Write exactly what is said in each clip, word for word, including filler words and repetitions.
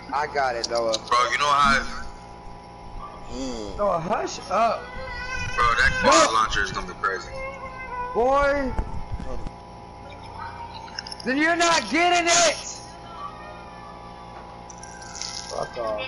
I got it, Noah. Bro, you know how... Mm. Noah, hush up. Bro, that quad no. launcher is gonna be crazy. Boy. Then you're not getting it! Fuck off.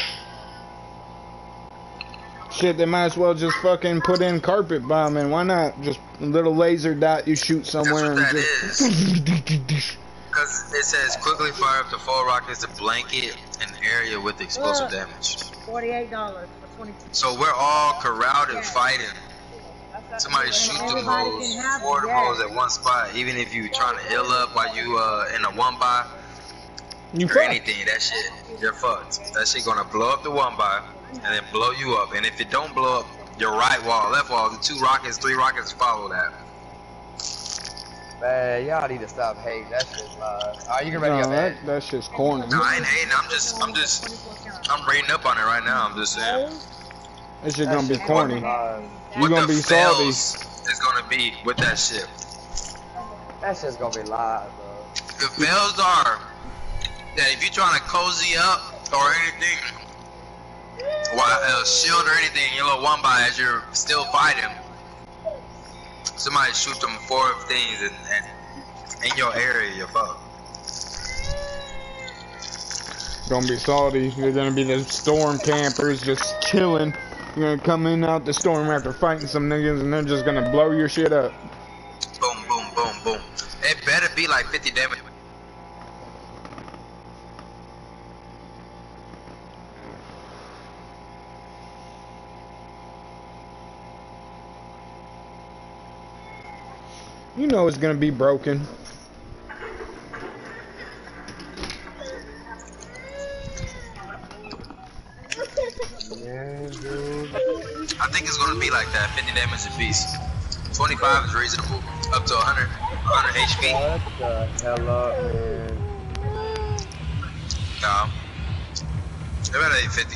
Shit, they might as well just fucking put in carpet bombing. Why not? Just a little laser dot you shoot somewhere. That's what and that just... is. Because it says quickly fire up to four rockets to blanket an area with explosive Look, damage. forty-eight dollars for twenty. So we're all corralled and fighting. Somebody shoot them hoes, four of them hoes at one spot. Even if you trying to heal up while you uh in a one by you or fucked. anything, that shit, you're fucked. That shit gonna blow up the one by and then blow you up. And if it don't blow up your right wall, left wall, the two rockets, three rockets follow that. Man, y'all need to stop hating. That shit's live. Alright, you can ready no, up that, that shit's corny. No, I ain't hating. I'm just, I'm just, I'm reading up on it right now. I'm just saying. That shit gonna be corny. You what gonna the be salty. Is gonna be with that shit. That shit's gonna be live, bro. The fails are that if you're trying to cozy up or anything, while a shield or anything, your little one by as you're still fighting, somebody shoot them four things and, and in your area, you're fucked. Gonna be salty. You're gonna be the storm campers just chilling. You're gonna come in out the storm after fighting some niggas and they're just gonna blow your shit up. Boom, boom, boom, boom. It better be like fifty damage. You know it's gonna be broken. Yeah, dude. I think it's gonna be like that, fifty damage a piece. twenty-five is reasonable. Up to one hundred, one hundred H P. What the hell up, man? No. They better hit fifty.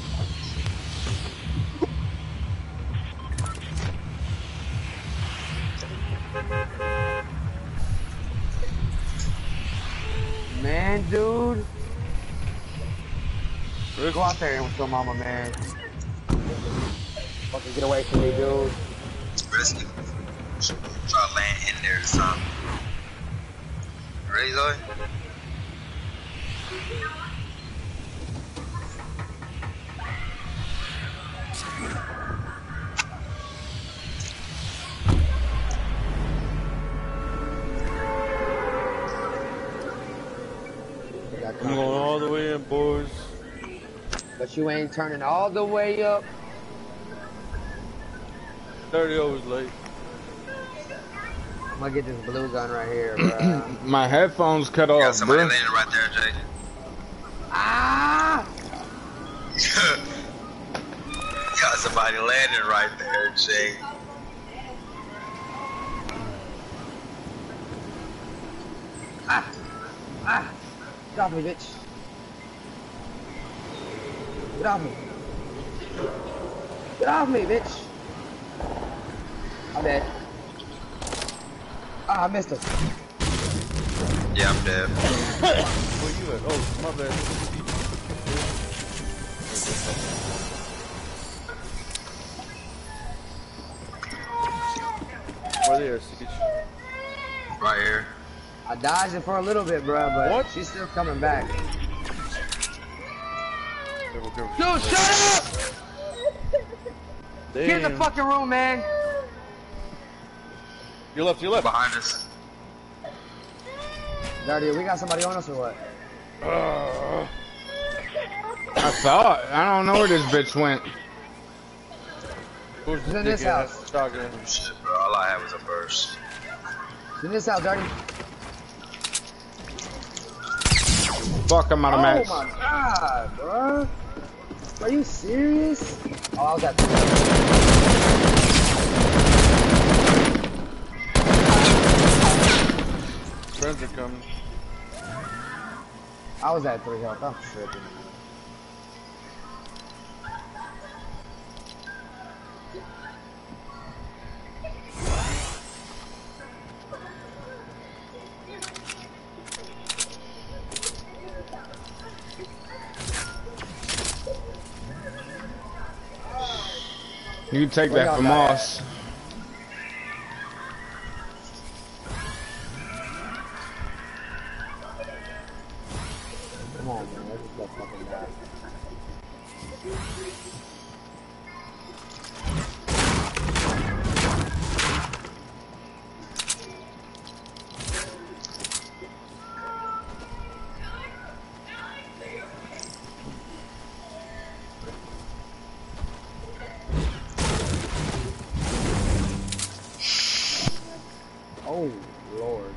Man, dude. Go out there with your mama, man. Fucking get away from me, dude. Risky. Try to land in there or something. Ready, Zoe? I'm going all the way in, boys. But you ain't turning all the way up. thirty always late. I'm gonna get this blue gun right here, bro. My headphones cut off, Got somebody bro. landing right there, Jay. Ah! Got somebody landing right there, Jay. Ah! Ah! Get off me, bitch. Get off me. Get off me, bitch. I'm dead. Ah, I missed him. Yeah, I'm dead. Where you at? Oh, my bad. Where they are, Siege? Right here. I dodged it for a little bit, bro, but what? she's still coming back. Careful, careful. Dude, shut up! Damn. Get in the fucking room, man. Your left, your left. Behind us. Dirty, we got somebody on us or what? Uh, I thought. I don't know where this bitch went. who's He's the in this dick house. ass shotgun? Shit, bro. All I had was a burst. In this house, Dirty. Fuck, I'm out of Oh match. my god, bro. Are you serious? Oh, I was at Friends are coming. I was at three health. I'm tripping. You can take Where that y'all from got us. Come on, man. Let's just go fucking die. Oh, Lord.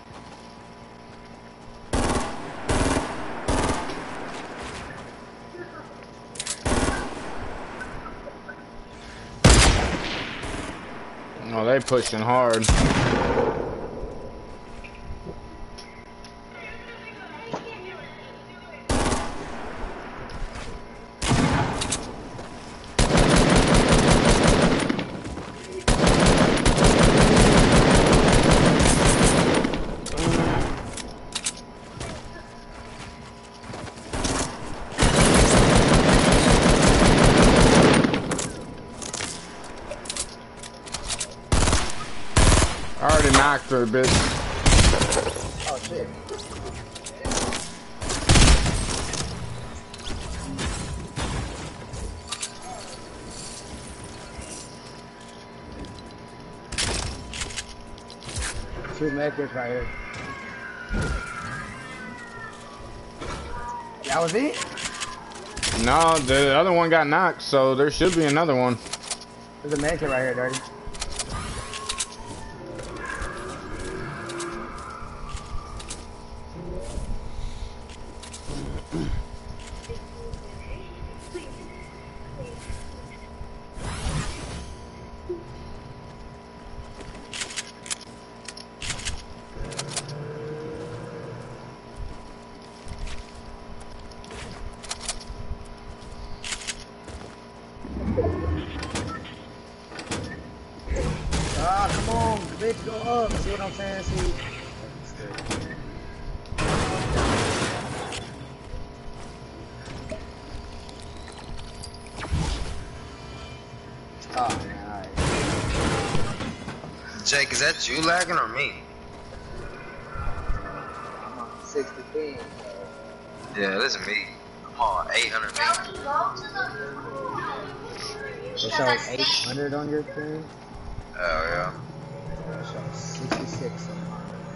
Oh, they pushing hard. I already knocked her a bit. Oh, shit. Two makers right here. That was it? No, the other one got knocked, so there should be another one. There's a maker right here, Dirty. Ah, come on, bitch, go up. See what I'm saying? See? Oh, man, alright. Jake, is that you lagging or me? I'm on sixty ping. Yeah, this is me. I'm on eight hundred ping. It shows eight hundred on your thing. Oh, yeah. It shows sixty-six on mine.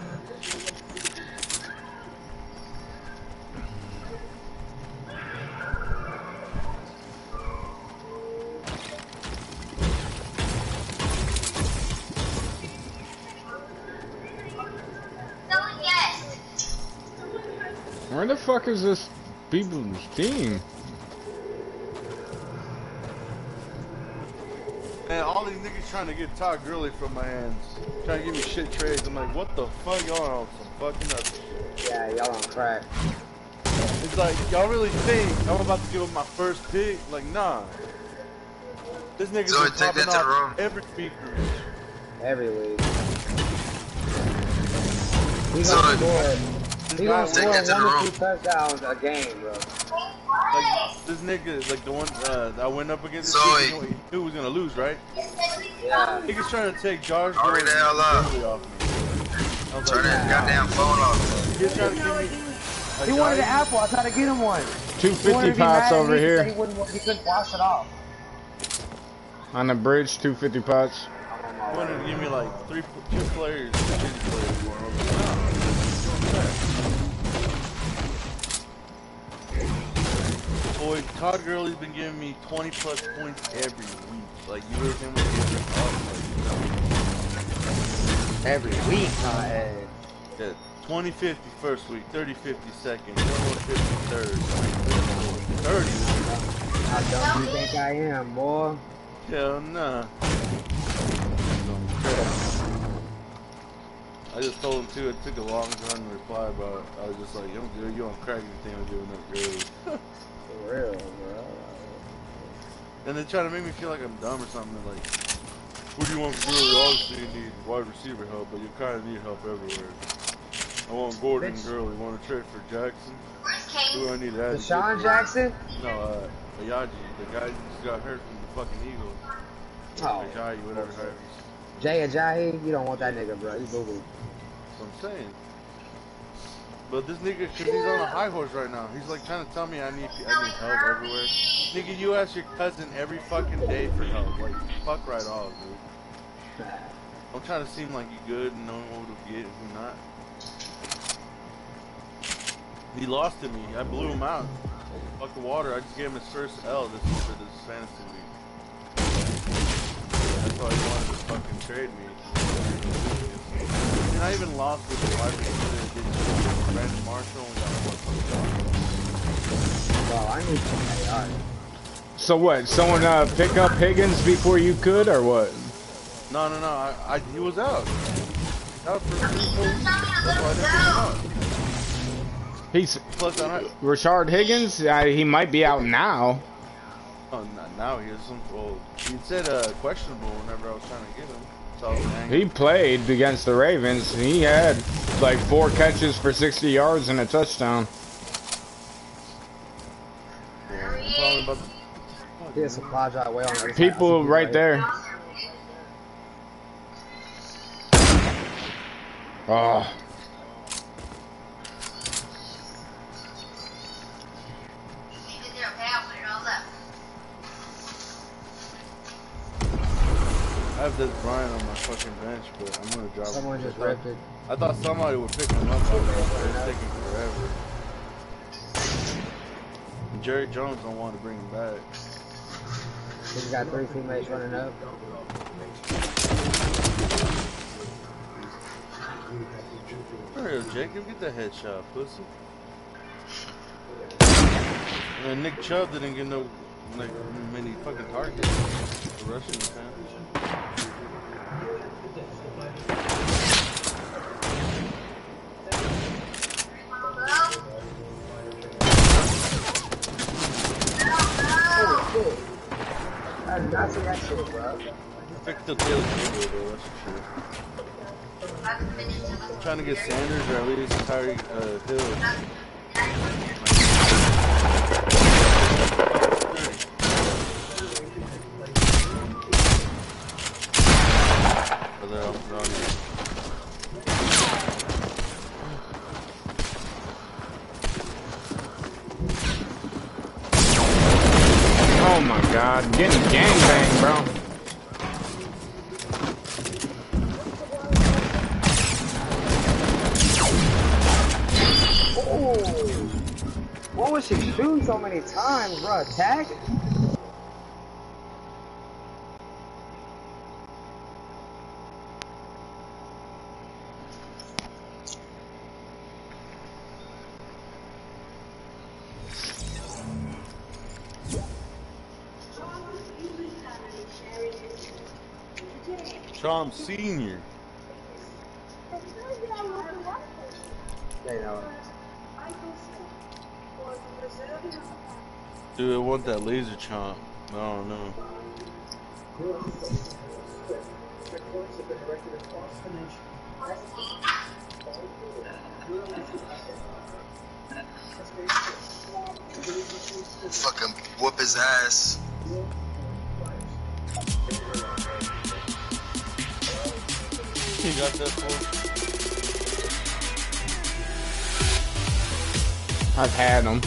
Where the fuck is this people's team? Man, all these niggas trying to get Todd Gurley from my hands. Trying to give me shit trades. I'm like, what the fuck? Y'all on some fucking other shit. Yeah, y'all on crack. It's like, y'all really think I'm about to give up my first pick? Like, nah. This nigga's Zoe, been take that popping to the room. off every week. Every week. He So, gonna score. He gonna Take score that to the one room. or two touchdowns a game, bro. Like, this nigga, like the one uh, that I went up against, this Zoe. nigga, he knew he was gonna lose, right? Yeah. Nigga's trying to take Josh Hurry Gordon the hell up. Gurley off me. I was Turn like, that goddamn phone off. he's trying to give me a He wanted an guy- apple. I tried to get him one. two He wanted fifty to be pots mad at over me 'cause here. He, wouldn't, he couldn't wash it off. On the bridge, two fifty pots. He wanted to give me like three, two players, two shitty players for him. I was like, nah. Boy, Todd Gurley's been giving me twenty plus points every week. Like, you heard him with the Every week, huh? Hey. yeah, twenty fifty first week, thirty fifty second, twenty-one fifty third, thirty. How dumb do you think I am, boy? Hell nah. I just told him too, it took a long time to reply, but I was just like, I'm good, you don't crack anything, I'm giving up Gurley. For real, bro. And they're trying to make me feel like I'm dumb or something. They're like, what do you want from Gurley? Obviously you need wide receiver help, but you kind of need help everywhere. I want Gordon and Bitch. Gurley. Want to trade for Jackson? Who do I need to add? Deshaun Jackson? No, uh, Ayaji, the guy who just got hurt from the fucking Eagles. Oh, Ajayi, whatever. However. Jay Ajayi, you don't want that nigga, bro. You boo boo. That's what I'm saying. But this nigga, cause he's on a high horse right now. He's like trying to tell me I need I need help everywhere. Nigga, you ask your cousin every fucking day for help. Like, fuck right off, dude. I'm trying to seem like you good and knowing what to get and who not. He lost to me. I blew him out. Fuck the water. I just gave him his first L this for this fantasy league. That's why he wanted to fucking trade me. And I even lost with the wide receiver. Brandon Marshall only got one fucking. Bro, I need some A R. So what? Someone uh, pick up Higgins before you could, or what? No, no, no. I, I he was out. Out for three, four weeks. That's why I didn't pick him up. He's Plus, I don't. Rashard Higgins. Uh, he might be out now. Oh, not now he is some. Well, he said uh, questionable whenever I was trying to get him. So I was angry. He played against the Ravens. He had like four catches for sixty yards and a touchdown. Yeah, I'm talking about the. He a supply drop way on the other side. People right there. Oh. I have this Brian on my fucking bench, but I'm gonna drop Someone him. just I thought- ripped it. I thought somebody would pick him up, but it's taking forever. And Jerry Jones don't want to bring him back. He's got three teammates running up. Hurry up, Jacob, get that headshot, pussy. And Nick Chubb didn't get no like many fucking targets. The Russian fan. I did not see that shit, bro. Pick the tail kicker, though, that's for sure. I'm trying to get Sanders or at least Tyreek uh, Hill. Oh my God, getting gangbanged, bro. Oh, what was she shooting so many times, bro? Attack? Tom Senior. They know. Dude, I want that laser chomp. I don't know. Fucking whoop his ass. You got that for? I've had them.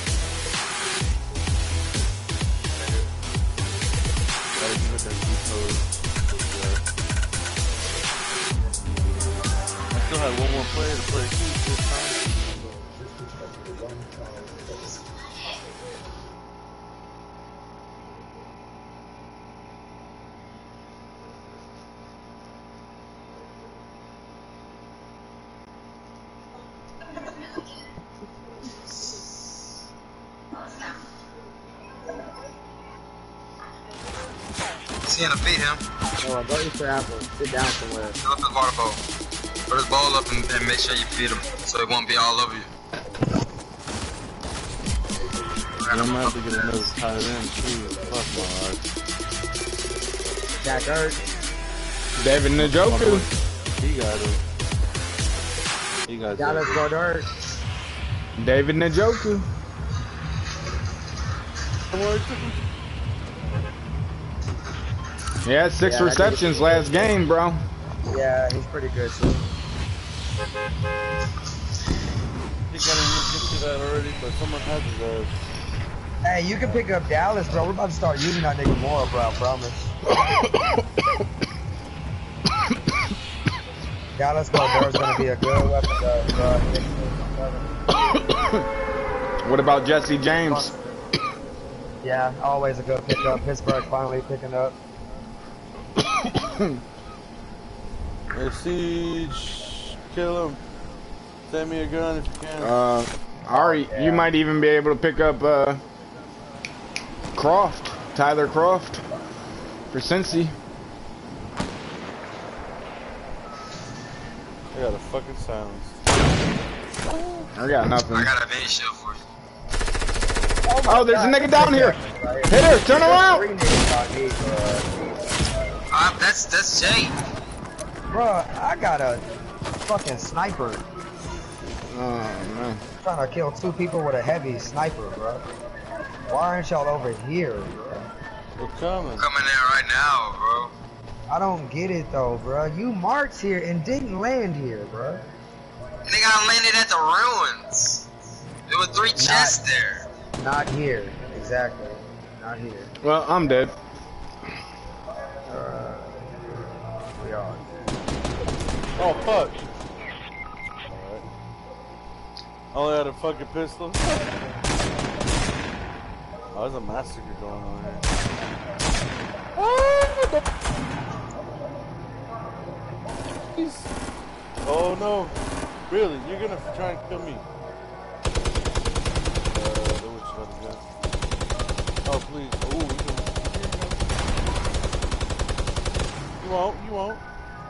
I still have one more player to play this time. See him to feed him. Oh, go eat your apple. Sit down somewhere. Fill up the water bowl. Put his bowl up and, and make sure you feed him so it won't be all over you. And I'm gonna have to get another tight end too. Fuck my life. Jack Ertz. David Njoku. He got it. He got it. Dallas Goddard. David Njoku. He had six Yeah, that receptions nigga's- last game, bro. Yeah, he's pretty good too. I think I didn't look into that already, but someone has his ass. Hey, you can pick up Dallas, bro. We're about to start using that nigga more, bro. I promise. Dallas Goddard's gonna be a good weapon, uh, bro. What about Jesse James? Yeah, always a good pickup. Pittsburgh finally picking up. Hey, Siege, kill him. Send me a gun if you can. Uh, Ari, yeah. you might even be able to pick up uh, Croft, Tyler Croft, for Cincy. I got a fucking silence. I got nothing. I got a mini shield for you. Oh, there's a nigga down here. Hit her, turn around. Three niggas out here, bro. Uh, that's that's Jay. Bro, I got a fucking sniper. Oh man. Trying to kill two people with a heavy sniper, bro. Why aren't y'all over here, bro? We're coming. Coming in right now, bro. I don't get it though, bro. You marched here and didn't land here, bro. Nigga, I landed at the ruins. There were three chests there. Not here, exactly. Not here. Well, I'm dead. Uh, we are. Oh, fuck. Alright. I only had a fucking pistol. Oh, there's a massacre going on here. Oh no. Really? You're gonna try and kill me? Oh, please. Ooh, you won't, you won't.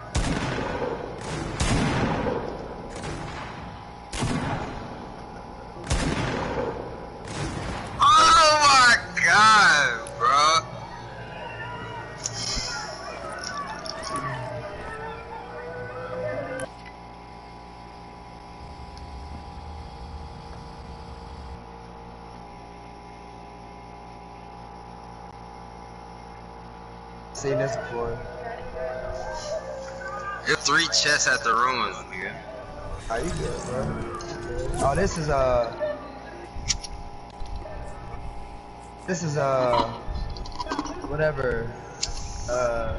Oh my god, bro. Seen this before. There's three chests at the ruins, nigga. How you good, bro? Oh, this is uh This is uh whatever uh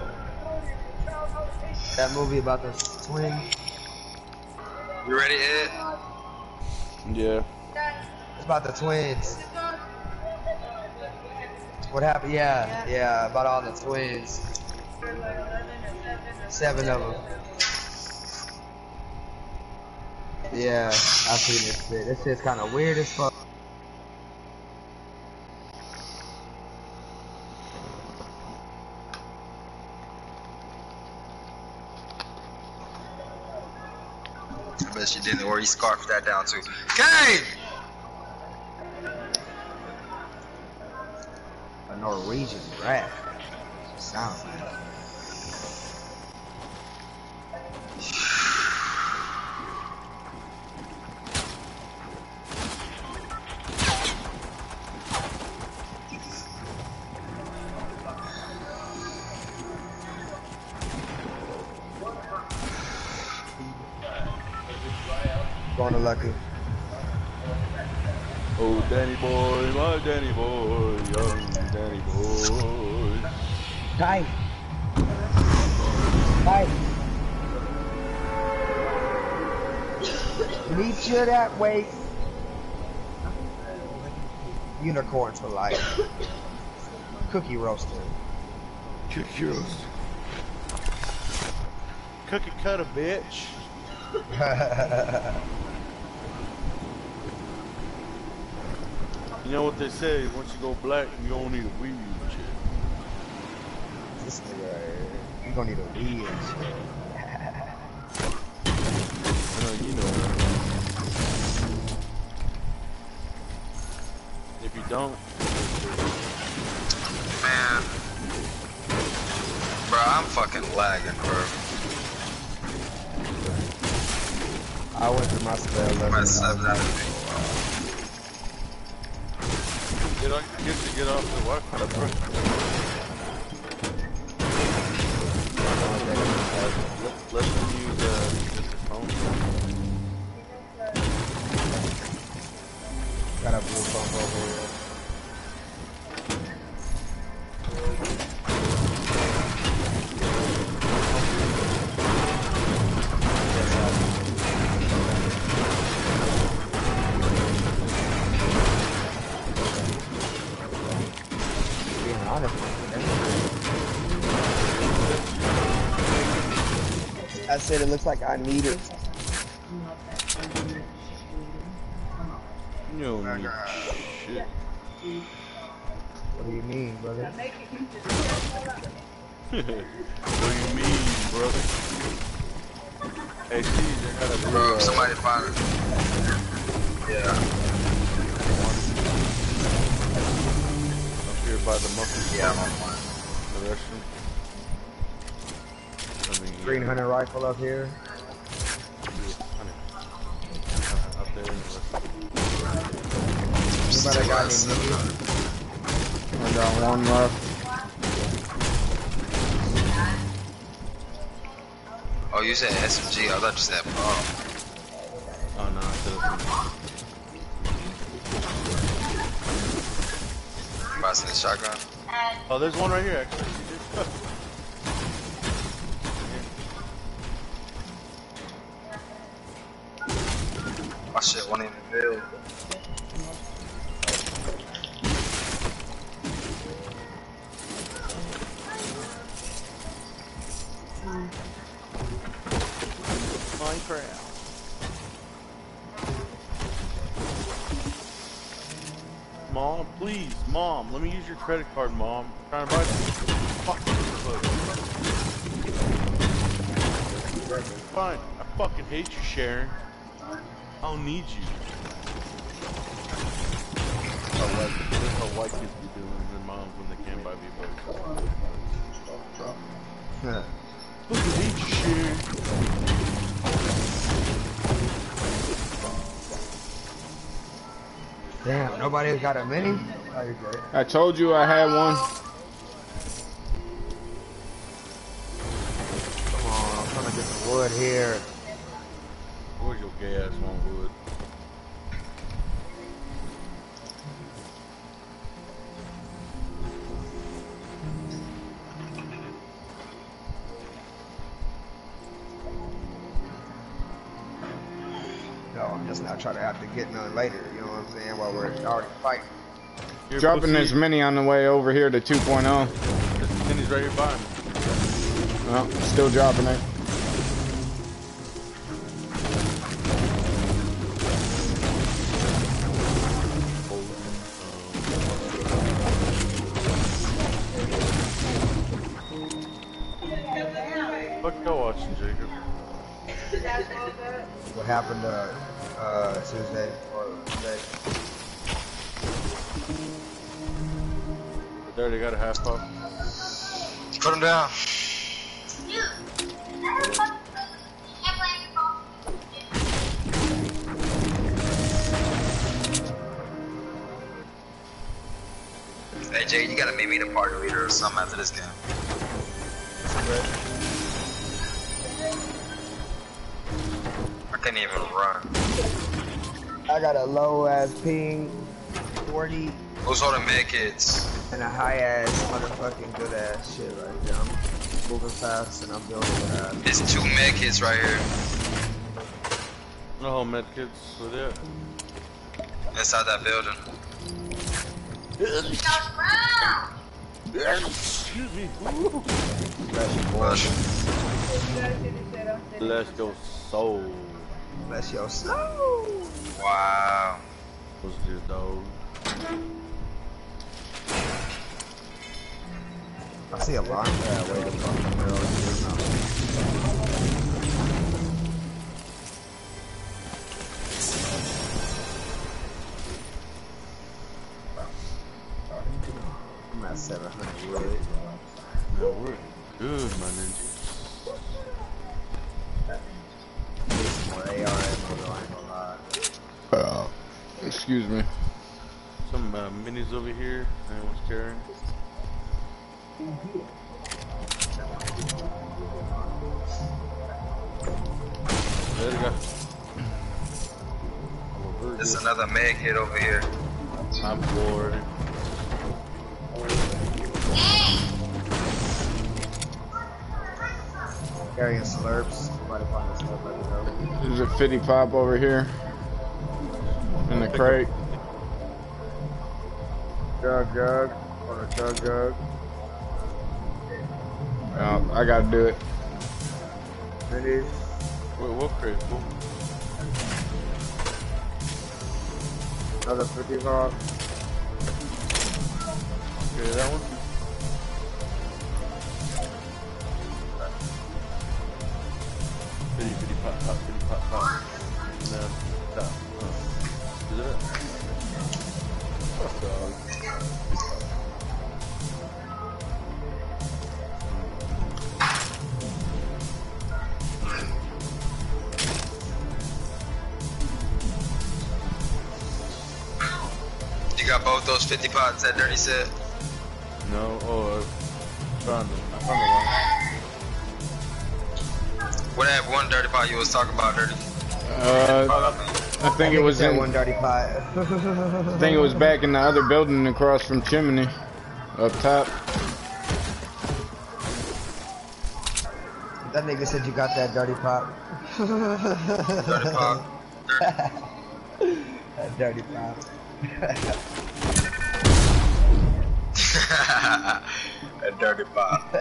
that movie about the twins. You ready, Ed? Yeah. It's about the twins. What happened? Yeah, yeah, about all the twins. Seven of them. Yeah, I've seen this shit. This shit's kind of weird as fuck. I bet you didn't, or he scarfed that down too. Okay! A Norwegian rat. Sounds like. Going to Lucky. Oh, Danny boy, my Danny boy, young Danny boy. Hi. Hi. Meet you that way. Unicorns for life. Cookie roaster. Cookie roast. Cookie cutter, bitch. You know what they say, once you go black, you don't need a weed and shit. This nigga right here. You gonna need a weed and shit. I know you know. If you don't, Man. Bro, I'm fucking lagging, bro. I went through my spell. I'm at seven out of get, on, get to get off the Wi-Fi, bro. let, let them use uh, just their phone. Got a blue phone over here. Being honest with you, I said it looks like I need it. You don't need shit. What do you mean, brother? What do you mean, brother? Hey, see, they got a blue, Bro, uh, somebody find it. Yeah. up here by the muffin. Yeah, I'm on one. The restroom. I mean, Green hunter rifle up here. Up there in the restroom. Anybody got any minis? I got one left. Oh, you said S M G. I thought you said bomb. Oh no, I said it. Passing the shotgun. Oh, there's one right here, actually. Oh shit, one in the field. Minecraft. Mom, please, Mom, let me use your credit card, Mom. I'm trying to buy some fucking clothes. Fine, I fucking hate you, Sharon. I don't need you. How white, that's how white kids be doing their moms when they can't buy me clothes. Look at hate you, Sharon. Damn, nobody's got a mini? Oh, you're great. I told you I had one. Come on, I'm trying to get some wood here. Where's your gay ass on wood? No, I'm just not trying to have to get none later, you know what I'm saying, while we're already fighting. Here, Dropping pussy. this mini on the way over here to two point oh. This mini's right here by me. Well, still dropping it. Fuck you watching, Jacob. What happened to uh, Tuesday or today? There, they got a half pop. Put him down. Hey Jay, you gotta make me the party leader or something after this game. I can't even run. I got a low ass ping, forty, Who's holding med kits? and a high ass motherfucking good ass shit right there. I'm moving fast and I'm building fast. There's two med kits right here. No med kits with it. Inside that building. Excuse me. Woo. Rush. Bless your soul. Bless your soul. Wow. What's this, dog? I see a launch pad way the fuck in the middle of here now. I'm at seven hundred wood. No, we're good, my ninja. More A R ammo though, I ain't gonna lie. Uh, excuse me. Some uh, minis over here. Anyone's carrying? There you go. There's another mag hit over here. I'm bored. Carrying slurps. Right up on this stuff. Let me know. There's a fifty pop over here. In the crate. Jug, jug. Or a jug, jug. Oh, I gotta do it. Minis. Wait, what crate? What? Another fifty pop. Okay, that one? fifty, fifty, pop, pop, fifty, pop, pop. And then, stop. Oh. Is it? Fuck, dog. You got both those fifty pots that Dirty said? No, oh, I found it. I found the one. What that one Dirty pot you was talking about, Dirty? Uh, I think it was that in. one dirty pot. I think it was back in the other building across from Chimney, up top. That nigga said you got that dirty pot. Dirty pot. Dirty. That dirty pot. A dirty pot.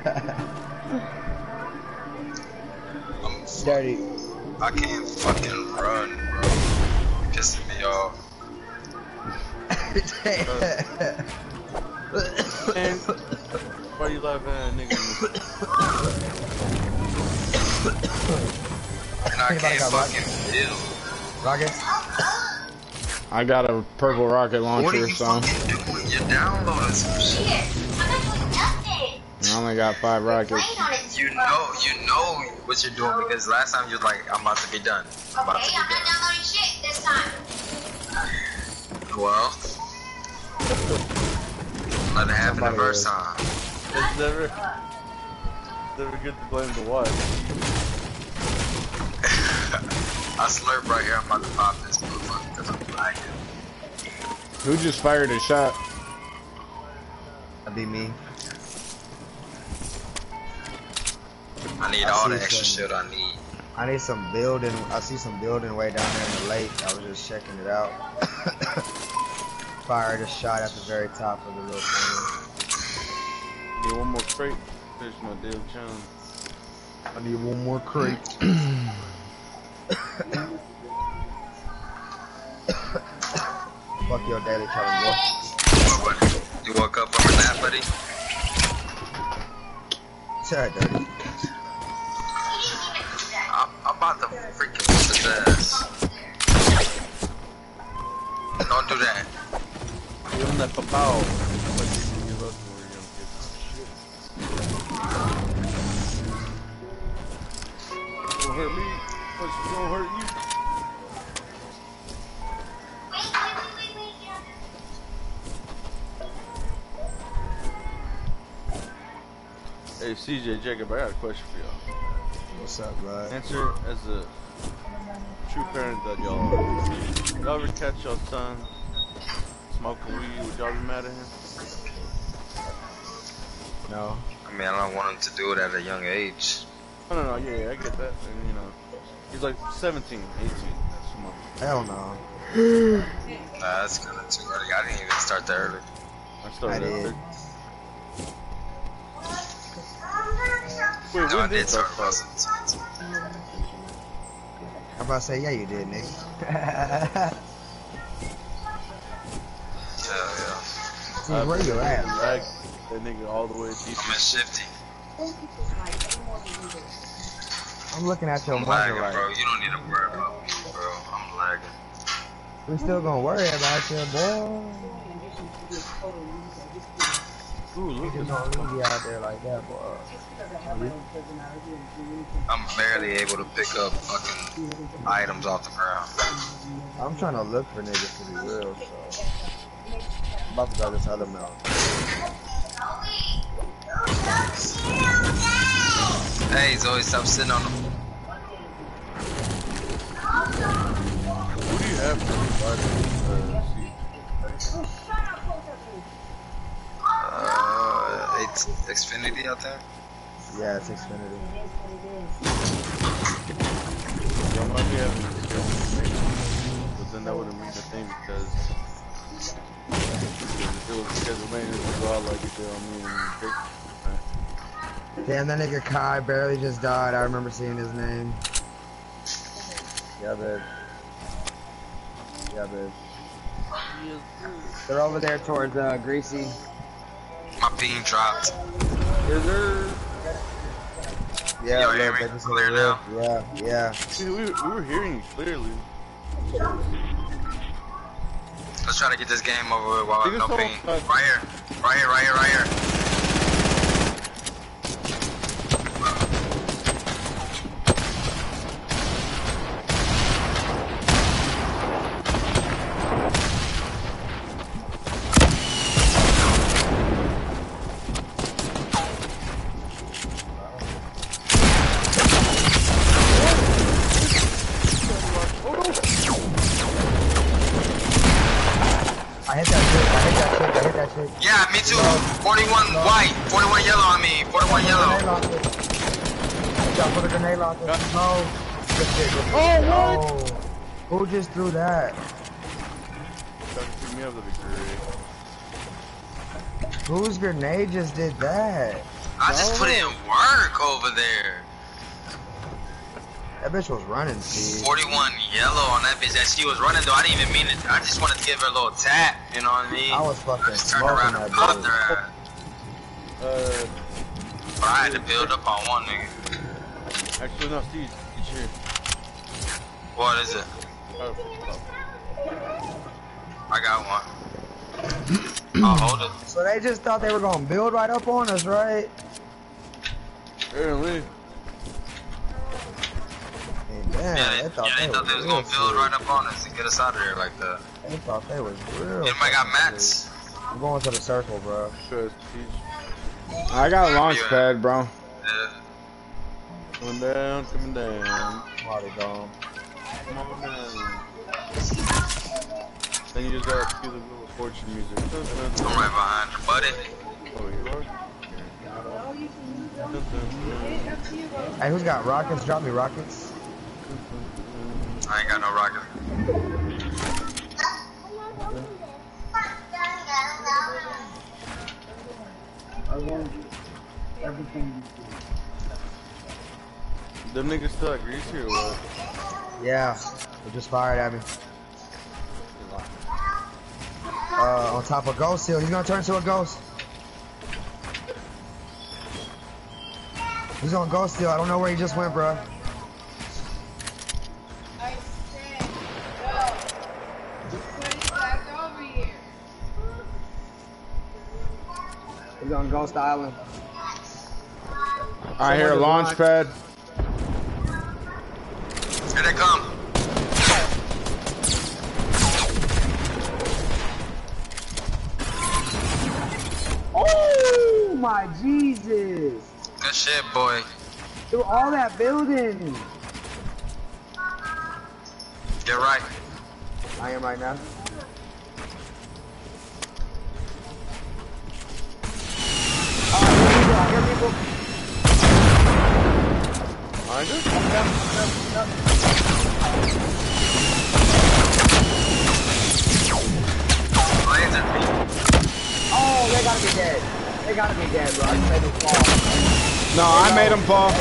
I'm Dirty. I can't fucking run, bro. Pissing me off. And why you laughing at a nigga? And I can't fucking build. Rockets? I got a purple rocket What are launcher, you so fucking doing? You're downloading some shit. I'm not doing nothing. I only got five rockets. Playing on it too You much. know, you know what you're doing because last time you was like, I'm about to be done. I'm about to Okay, be I'm not done. downloading shit this time. Well, let it happen the Somebody first is. time. It's never, it's never good to blame the wife. I slurp right here. I'm about to pop this motherfucker because I'm lagging. Who just fired a shot? That'd be me. I need I all see the extra some- shit I need. I need some building. I see some building way down there in the lake. I was just checking it out. Fired a shot at the very top of the little thing. Need one more crate. Finish my damn challenge. I need one more crate. Fuck your daily challenge, boy. What, what? You woke up from a nap, buddy? Sorry, dirty. I'm, I'm about to freaking put his ass. Don't do that. Give him that papao. Like you can give us where you're gonna get some shit. Don't hurt me, but it's gonna hurt you. Wait, wait, wait, wait, wait. Hey, C J, Jacob, I got a question for y'all. What's up, bud? Answer as a true parent that y'all are. Y'all ever catch your son smoking weed? Would y'all be mad at him? No. I mean, I don't want him to do it at a young age. No, no, no, yeah, yeah, I get that. And, you know, he's like seventeen, eighteen. Come on. Hell no. Nah, that's kind of too early. I didn't even start that early. I started I at did. thirty. Wait, No, I when did did start that about start? seventeen. I'm about to say, yeah, you did, nigga. Hell yeah. See, where you at? Drag that nigga all the way deep. I'm in Shifty. I'm looking at your I'm mother lagging, bro. right. You don't need to worry about me, bro. I'm lagging. We still gonna worry about you, boy. Ooh, We look just at don't leave you out there like that, boy. I'm barely able to pick up fucking items off the ground. I'm trying to look for niggas to be real, so. I'm about to go this other mountain. Hey, Zoe, stop sitting on them. What do you have for Uh, it's Xfinity out there. Yeah, it's Xfinity. Y'all might be having a schedule, but then that wouldn't mean a thing because if it was scheduled maintenance, it would go out like it did on me and Jake. Damn, that nigga Kai barely just died. I remember seeing his name. Yeah, babe. Yeah, babe. They're over there towards uh, Greasy. My beam dropped. Is there? Yeah, Yo, look, hear me? they just Clear hit the now? roof. Yeah, yeah. See, we, we were hearing you clearly. Let's try to get this game over with while I Think have no it's ping. all- Right here. Right here, right here, right here. I hit that chick. I hit that chick. I hit that chick. Yeah, me too. forty-one white, forty-one yellow on me, forty-one Grenade yellow. launcher. Y'all put a grenade launcher. No. Good shit, good shit. Oh, what? Oh. Who just threw that? Trying to pick me up, that'd be great. Whose grenade just did that? I just put in work over there. That bitch was running, Steve. forty-one yellow on that bitch. That she was running though. I didn't even mean it. I just wanted to give her a little tap. You know what I mean? I was fucking Just turned smoking around that and popped bitch. her ass. Uh, But I had to build up on one nigga. actually, no, Steve, get here. What is it? Oh, I got one. I'll hold it. So they just thought they were gonna build right up on us, right? apparently. Hey, damn, Yeah, they, they thought yeah, they they, thought they was real gonna build serious. right up on us and get us out of there like that. They thought they was real. Anybody got fucking mats? serious. I'm going to the circle, bro. Because Peach I got a launch Yeah. pad, bro. Yeah. coming down, coming down. I'm already gone. Come on down. Then you just gotta cue the little fortune music. Dun, dun, I'm dun. right behind you, buddy. Oh, you are? Dun, dun, dun. Hey, who's got rockets? Drop me rockets. I ain't got no rocket. Them niggas still at Greasy or what? Yeah, they just fired at me. Uh, on top of Ghost Hill. He's gonna turn to a ghost. He's on Ghost Hill. I don't know where he just went, bro. I said, go. Put it back over here. He's on Ghost Island. I hear a Someone launch just pad. Here they come. Oh my Jesus! Good shit, boy. Through all that building. Get right. I am right now. Oh, I hear people. I hear people. Behind us? Laser. Oh, they gotta be dead. They gotta be dead, bro. I just made them fall. No, I made him fall.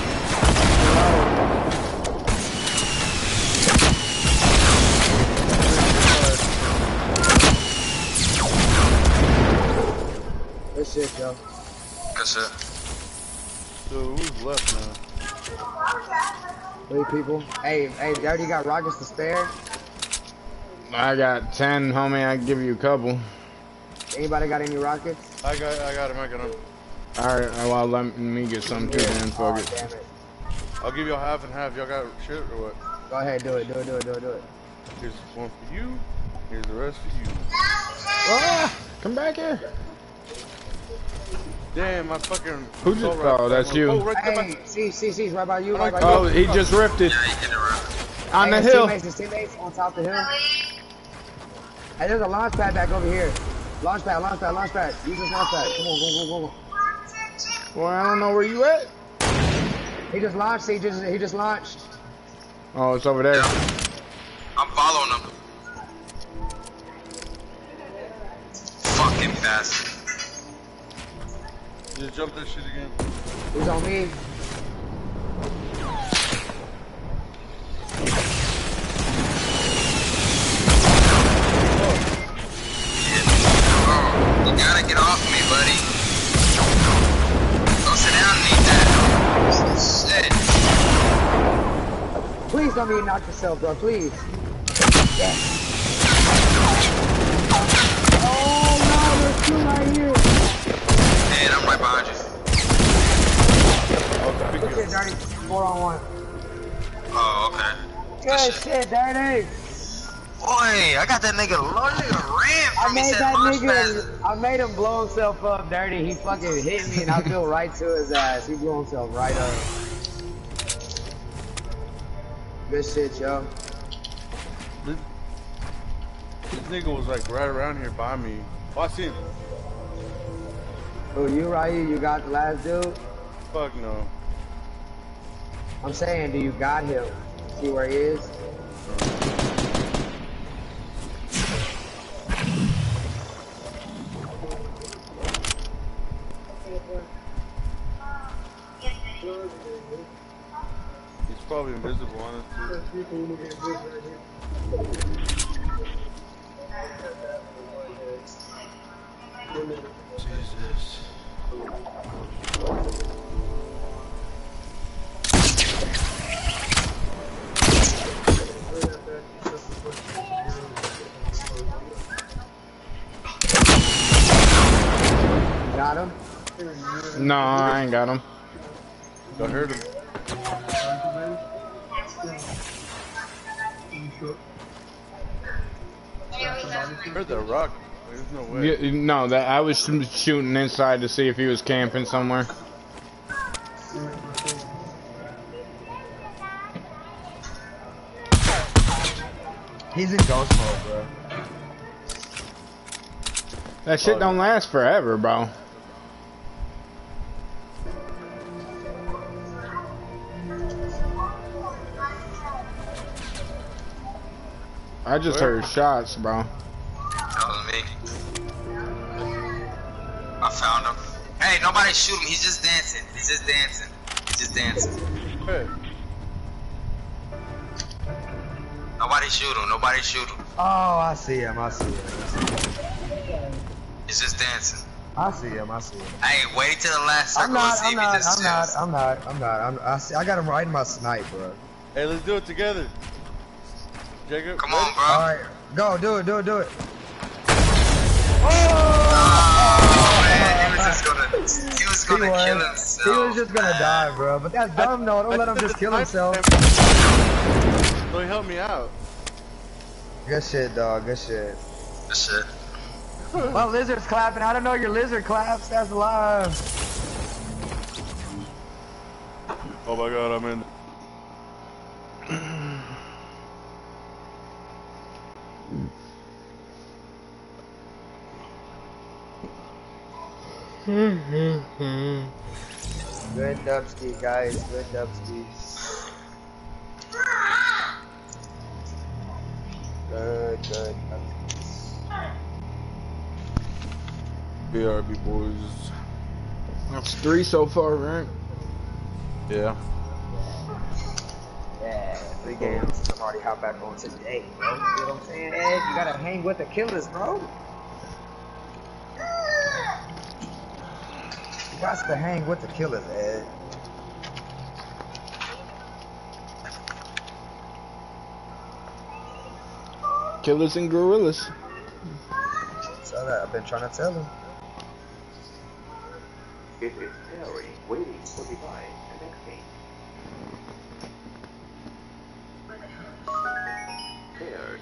Good shit, Joe. Good shit. So who's left now? Three people. Hey, hey, Daddy, you got rockets to spare? I got ten, homie. I can give you a couple. Anybody got any rockets? I got, I got him, I got him. Alright, well, let me get some too, then. Oh, Fuck it. damn it. I'll give y'all half and half. Y'all got shit or what? Go ahead, do it, do it, do it, do it, do it. Here's one for you. Here's the rest for you. Ah, come back here. Damn, my fucking. Who just- assault rifle oh, that's got you. one. Oh, right there. Hey, see, see, see, right by you, Oh, right by Oh, you. he just rifted Yeah, he did it right. on Hey, the his hill. Teammates, his teammates on top of him. Hey, there's a launch pad back over here. Launch pad, launch pad, launch pad. Use this launch pad. Come on, go, go, go, go. Well, I don't know where you at. He just launched. He just, he just launched. Oh, it's over there. Yeah. I'm following him. Fucking bastard. Just jump that shit again. He's on me. Oh, you gotta get off me, buddy. Go sit down and eat that. Shit. Please don't be knock yourself, bro. Please. Yes. Oh no, there's two right here. Man, I'm right behind you. Good shit, Dirty. Four on one. Oh, okay. Good shit, Dirty. Boy, I got that nigga low. Nigga ran I from me. made Said that launch nigga, pad. I made him blow himself up, Dirty. He fucking hit me and I flew right to his ass. He blew himself right up. Good shit, yo. This, this nigga was like right around here by me. Oh, I see him. Who, you right here? You got the last dude? Fuck no. I'm saying, do you got him? See where he is? He's probably invisible, honestly. Jesus. Got him? No, I ain't got him. I heard him. I heard that rock. There's no way. Yeah, no, that I was sh- shooting inside to see if he was camping somewhere. He's in ghost mode, bro. That shit don't last forever, bro. I just Where? heard shots, bro. That was me. I found him. Hey, nobody shoot him. He's just dancing. He's just dancing. He's just dancing. Hey, Nobody shoot him. Nobody shoot him. Oh, I see him. I see him. He's just dancing. I see him. I see him. Hey, wait till the last circle I'm not. and see I'm if he not. just I'm not. chills. I'm not. I'm not. I'm, I, see, I got him right in my snipe, bro. hey, let's do it together. Jacob, Come on, bro. All right, go. Do it. Do it. Do it. Oh, man, he was just gonna, he was He gonna was. kill He himself. was just gonna die, bro. But that's dumb, though. Don't let him just kill himself. So he helped me out. Good shit, dog. Good shit. Good shit. My lizard's clapping. I don't know your lizard claps. That's live. Oh my god, I'm in. Good dubski, guys. Good dubski. Good, good. B R B boys. That's three so far, right? Yeah. Yeah, three games. I'm already hop back on today, bro. You know what I'm saying, Ed? You gotta hang with the killers, bro. You got to hang with the killers, Ed. Killers and gorillas. So that I've been trying to tell him. It is Terry waiting for divine connecting. Paired.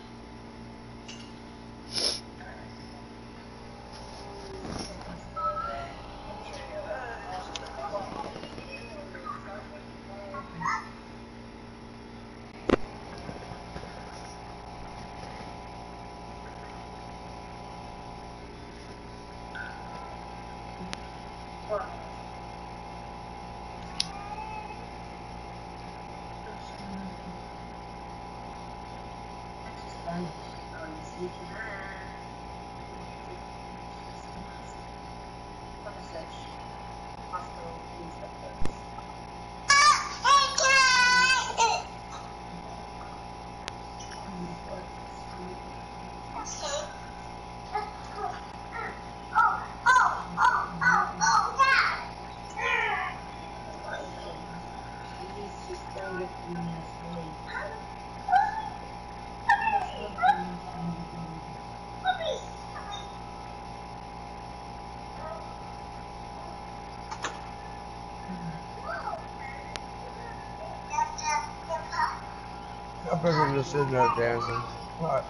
I bet I'm just sitting there dancing. What?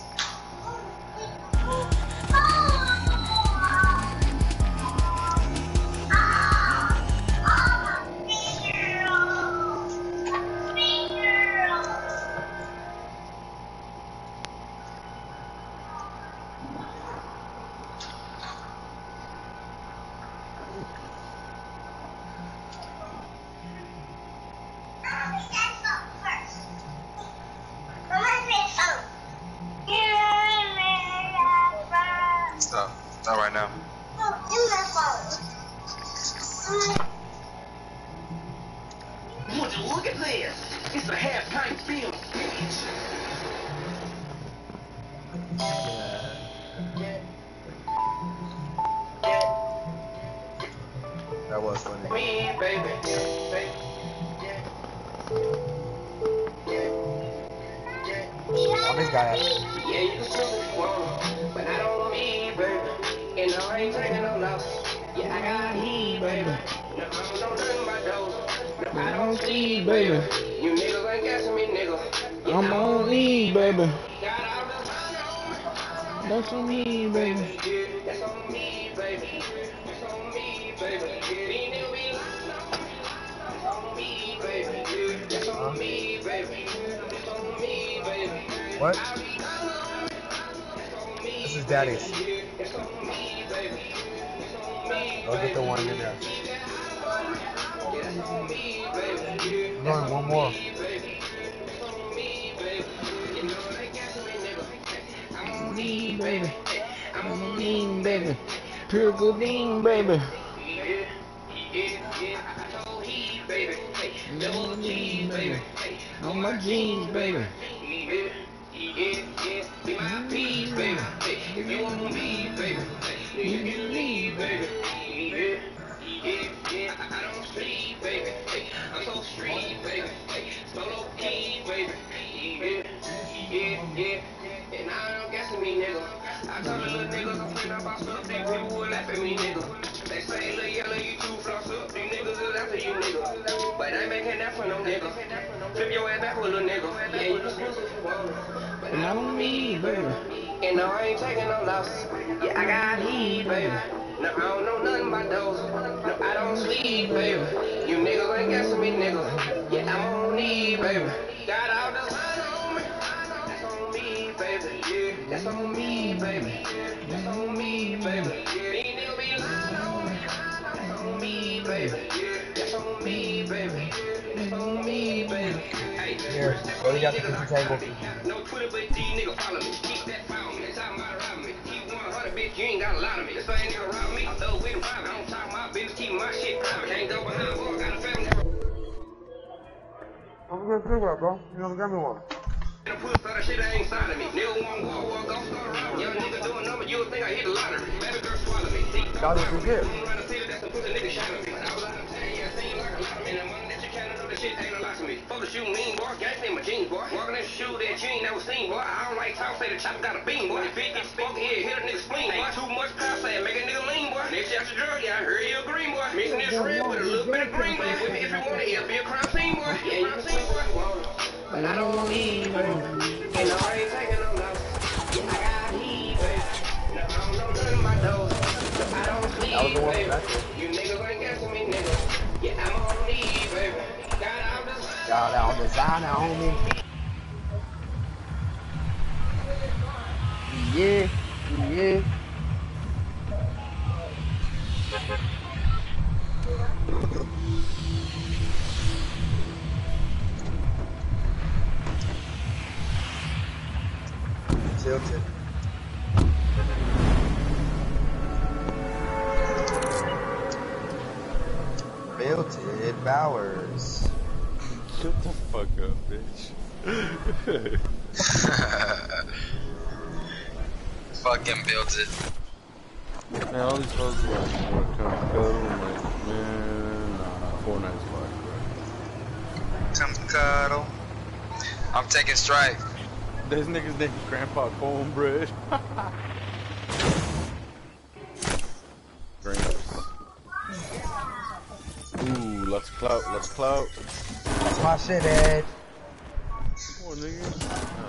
Stop. Not right now. Would you look at this? It's a half-pint film, bitch. That was funny. Me, baby. Oh, this guy. Yeah, you can still be wrong, but I don't need, baby. And I ain't taking no loss. Yeah, I got heat, baby. No, I don't know nothing about those. No, I don't sleep, baby. You niggas ain't guessing me, nigga. Yeah, I'm on E, baby. got all this money on me. That's on me, baby. That's on me, baby. That's on me, baby. These niggas be lying on me. That's on me, baby. That's on me, baby. That's on me, baby. What? This is Daddy's. Go get the one in there. I'm going one more. I'm on E, baby. I'm on E, baby. Pure Goodine, baby. On jeans, baby. On my jeans, baby. Be my peace, baby. If you want me, baby, you can leave, baby. I don't sleep, baby. I'm so street, baby. Solo key, baby. And I don't guess me, nigga. I tell the little niggas I'm straight up, I stuff, these people will laugh at me, nigga. They say, little yellow, you too floss up. These niggas is after you, nigga. But I ain't making that for no nigga. Flip your ass back with a little nigga. Yeah, you just but And I'm on E, baby. and no, I ain't taking no loss. Yeah, I got heat, baby. No, I don't know nothing about those. No, I don't sleep, baby. You niggas ain't guessing me, nigga. Yeah, I'm on E, baby. Got all this line on me. That's on me, baby. That's on me, baby. That's on me, baby. These niggas be lying on me. That's on me, baby. That's on me, baby. That's on me, baby. Here, what do you got to the table? No Twitter, but these niggas follow me. Keep that fire on me. That's how my ride me. Keep one hundred, bitch. You ain't got a lot of me. This ain't nigga rob me. I throw with him private. I don't talk my business. Keep my shit private. Can't go behind boy. Got a family. I'm gonna think about it, bro. You never got me one. And I put that shit that ain't inside of me. Nigga want war, war, go start around. Young nigga doing number, you would think I hit the lottery. Baby girl swallow me. Y'all did good. Around the city, that's the pussy nigga shot at me. I was out of town, yeah, seemed like a lot of me. And money that you can't know, the shit ain't a lot to me. Fuck the shoe mean, boy. Gang in my jeans, boy. Walking in the shoe that you ain't never seen, boy. I don't like talk, say the chop got a beam, boy. If it gets spoken here, hit a nigga spleen, boy. Too much power, say make a nigga lean, boy. Next shot your drug, yeah, I heard you agree, boy. Mixing this real with a little bit of green, boy. With me if you want it, it'll be a crime scene, boy. Yeah, you can see, boy. But I don't want heat, baby. And no, I ain't taking no loss. Yeah, I got heat, baby. No, I don't know nothing about those. No, I don't sleep, baby. You niggas ain't guessing me, nigga. Yeah, I'm on leave, baby. Got all this. Got all designer on me. Yeah, yeah. Tilted. Bowers. Shut the fuck up, bitch. Fucking built it. Man, all these hoes are like, want to come cuddle. I'm like, man, nah, Fortnite's fire, bro. Come cuddle. I'm taking strike. This nigga's named Grandpa Cornbread. Gramps. Ooh, let's clout, let's clout. That's my shit, Ed. Come on, nigga. Uh.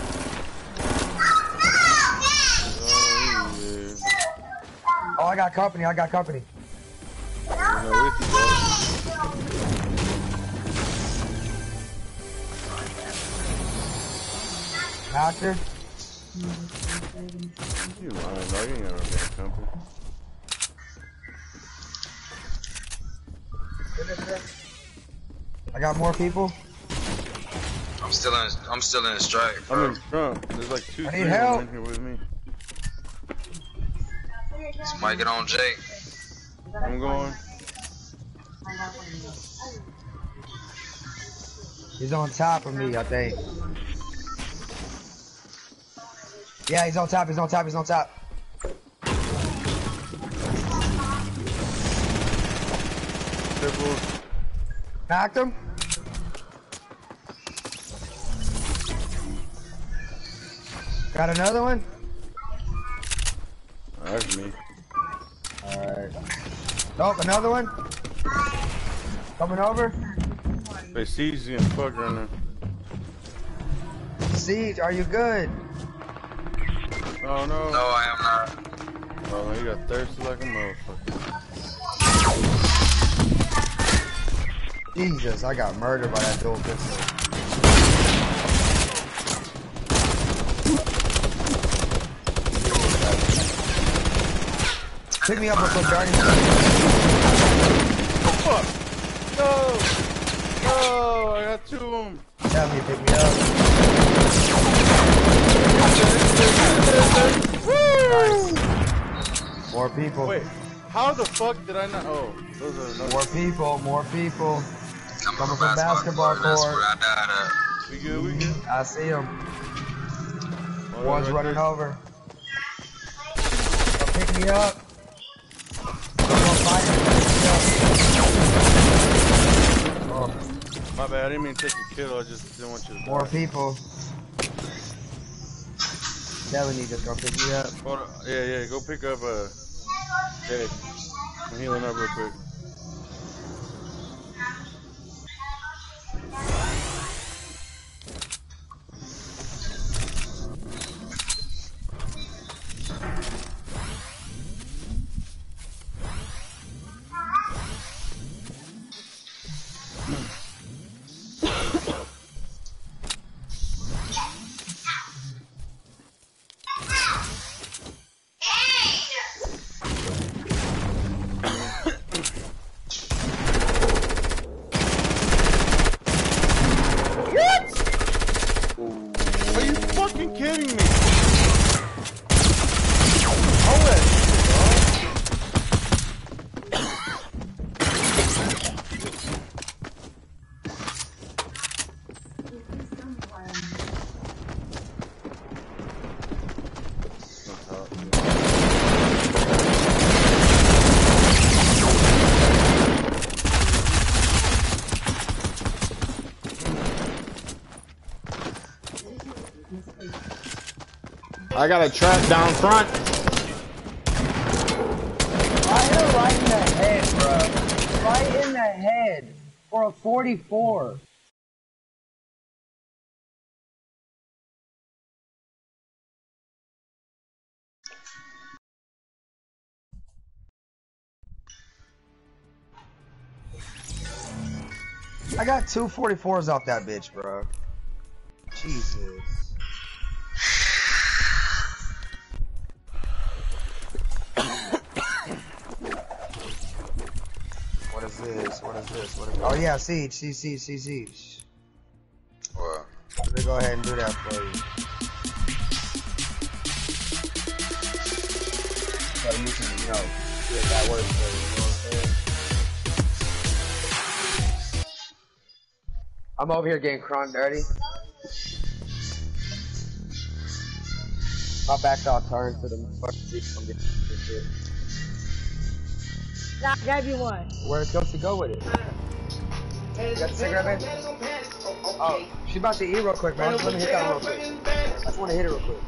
Oh, I got company, I got company. I don't know with you, bro. Actor? You lying, dog. You ain't got no damn company. I got more people. I'm still in. I'm still in a strike. I'm Bro. in front. There's like two, I three need of them help. in here with me. Somebody get on Jake. I'm going. He's on top of me, I think. Yeah, he's on top, he's on top, he's on top. Triple. Knocked him. Got another one? That's me. Alright. Nope, another one. Coming over. Hey, C's getting fucked right now. Siege, are you good? Oh no. No, I am not. Oh, he got thirsty like a motherfucker. Jesus, I got murdered by that dual pistol. Pick me up real quick, Guardian. Oh fuck! No! No! I got two of them. Tell me to pick me up. Nice. More people. Wait, how the fuck did I not? Oh, those are another. More people, more people. Coming, Coming from from basketball court. That's court. where I died at. We good, we good. I see him. Oh, One's right running there. over. Come pick me up. Come on, fight me. Oh, My bad, I didn't mean to take your kill, I just didn't want you to die. more people. Telling you, just go pick me up. Hold on. Yeah, yeah, go pick up, uh, Jay. I'm healing up real quick. Are you fucking kidding me? Hold that I got a trap down front. I hit her right in the head, bro. Right in the head. For a forty-four. I got two forty-fours off that bitch, bro. Jesus. What is this? What is this? What is... Oh yeah, siege, siege, siege, siege, siege. What? Let me go ahead and do that for you. So you can, you know, get that work for you. You know what I'm saying? I'm over here getting crunk dirty. My back's all turned to the fucking seat. I'm getting this shit. I gave you one. Where's Kelsey go with it? You got the cigarette, baby? Oh, she about to eat real quick, man. I just want to hit that real quick. I just want to hit it real quick.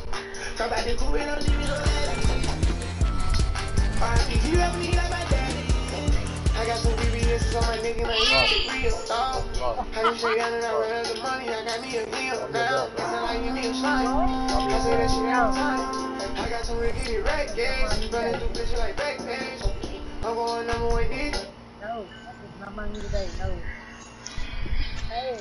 I got some B B Ss on my nigga, like, real dog. I just say that and I ran the money, I got me a deal now. It's not like you need a sign. I say that shit all the time. I got some rickety red games, running through bitches like backpage. I'm going number one hit. No, that's not money today, no. Hey.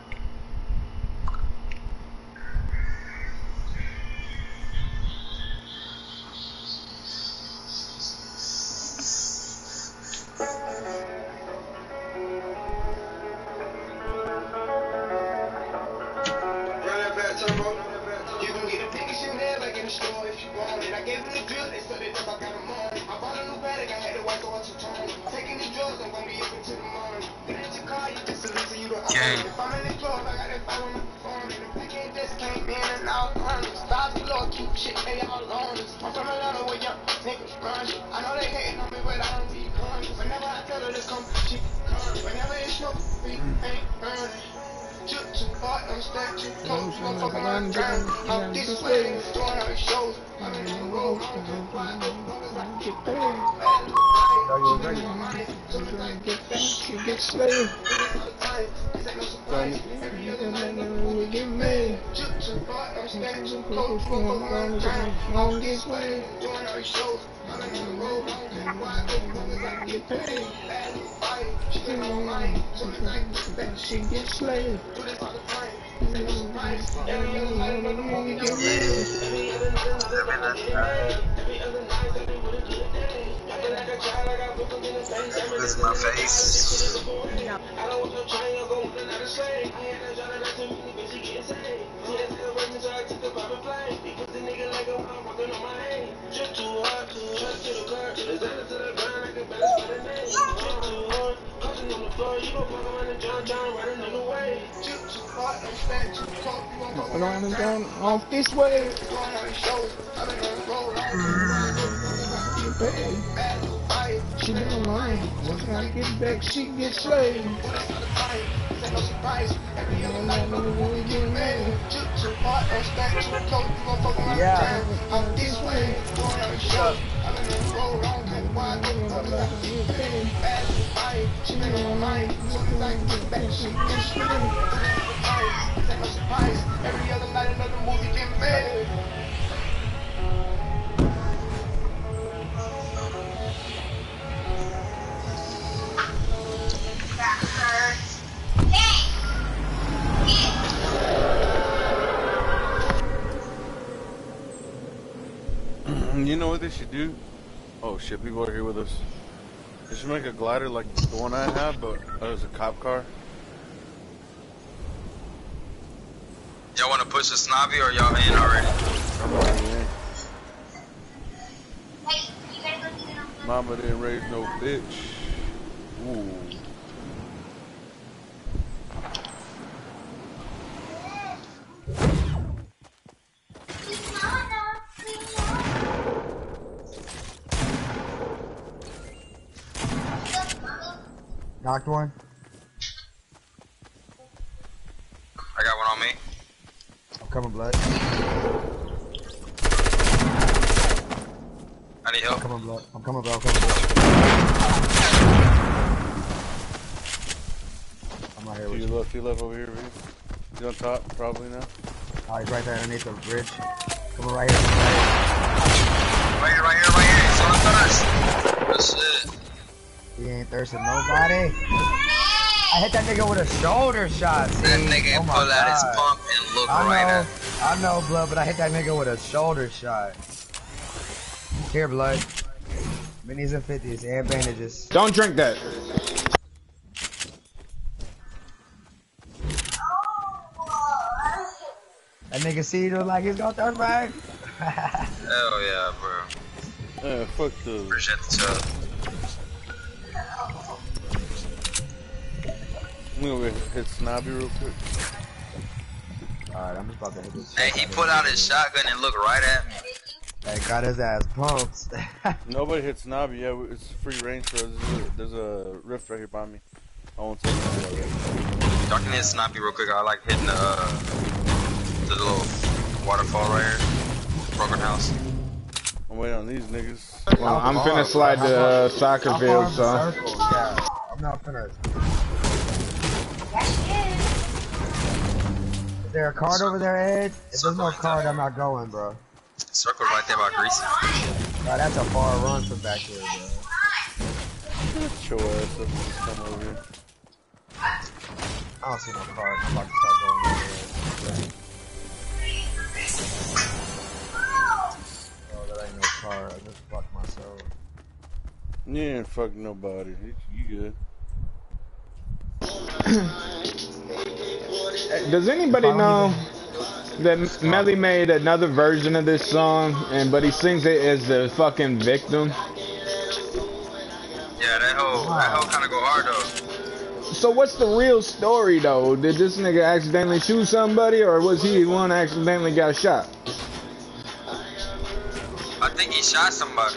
You can get a biggest shit there, like in the store if you want it. I gave them the drill, they studied up, I got them on. I bought a new paddock, I had to wipe the watch the tone. Taking these drugs, I'm gonna be up until the morning. Get in your car, you just listen, you don't own. If I'm in the club, I got that phone on the phone. And if I can't just came in and out, hundreds. Stars below, cute shit, they all loners. I'm from Atlanta where young niggas run. I know they hating on me, but I don't be conscious. Whenever I tell her to come, she comes. Whenever it's smoke, we ain't burning. Too hard, I'm stacked too close. I'm fucking on the ground. I'm this way, doing our shows. I'm in the road. I'm too quiet. I'm get paid. Get get slayed. This ain't no surprise. Every other night, we get made. Too hard, I'm stacked too close. I'm fucking on the ground. I'm this way, doing our shows. I'm in the road. I'm too quiet. I'm get paid. She in my mind. She get slayed. This is my face. Around and down, off this way. She don't mind. Once I get back, she gets slayed. Yeah. I'm this way. She don't mind. Once I get back, she gets slayed. Every other night, another movie get made. You know what they should do? Oh shit, people are here with us. They should make a glider like the one I have, but as a cop car. Y'all want to push a snobby or y'all in already? I'm already in. Mama didn't raise no bitch. Ooh. Knocked one. I got one on me. I'm coming, blood. I need help. I'm coming, blood. I'm coming, bro. I'm coming, blood. I'm right here To with your you. left, to your left over here, V. He's on top, probably now. Oh, he's right there underneath the bridge. Coming right here. Right Right here, right here, right here. He's on thirst. That's it. here. He ain't thirsting nobody. I hit that nigga with a shoulder shot. See? That nigga Oh my pull out his God. pump and look I right know, at him. I know, blood, but I hit that nigga with a shoulder shot. Here, blood. Minis and fifties and bandages. Don't drink that. That nigga see you like he's gonna thirst back. Hell yeah, bro. Yeah, fuck the. Appreciate the tub. I'm gonna hit Snobby real quick. Alright, I'm just about to hit this. Hey, he pulled out his shotgun and looked right at me. Hey, got his ass pumped. Nobody hit Snobby. Yeah, it's free range for us. There's a, there's a rift right here by me. I won't take it already. Y'all can hit Snappy real quick. I like hitting the, uh, the little waterfall right here. Broken house. I'm waiting on these niggas. Well, I'm finna slide to uh, soccer field, so. Yeah, I'm not finna. Is there a card over there, Ed? If there's no card, I'm not going, bro. Circle right there by Greasy. Bro, that's a far run from back here, bro. Get your ass up and come over here. I don't see no card. I'm about to start going over there. Oh, that ain't no card. I just fucked myself. You ain't fucking nobody. You, you good. Does anybody know that Melly made another version of this song, and but he sings it as the fucking victim? Yeah, that whole, that whole kind of go hard though. So what's the real story though? Did this nigga accidentally shoot somebody, or was he the one that accidentally got shot? I think he shot somebody.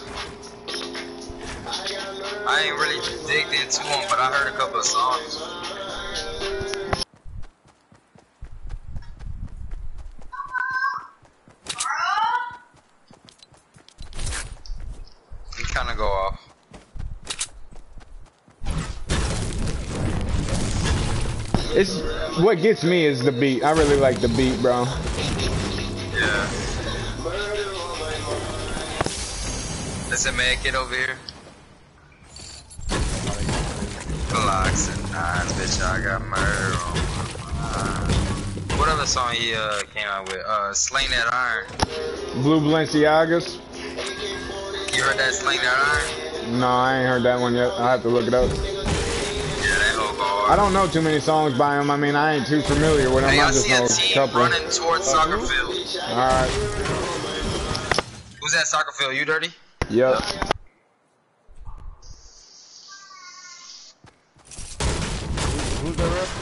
I ain't really digged into him, but I heard a couple of songs. He kind of go off. It's what gets me is the beat. I really like the beat, bro. Yeah. There's a med kit over here. Glocks and nines, bitch. I got murder on my mind. What other song he uh came out with? Uh, Sling That Iron. Blue Balenciagas? You heard that Sling That Iron? No, I ain't heard that one yet. I have to look it up. I don't know too many songs by him. I mean, I ain't too familiar with him. Hey, I I just see know a a team couple. running towards soccer field. Alright. Who's that soccer field? You dirty? Yep. Who's that rep?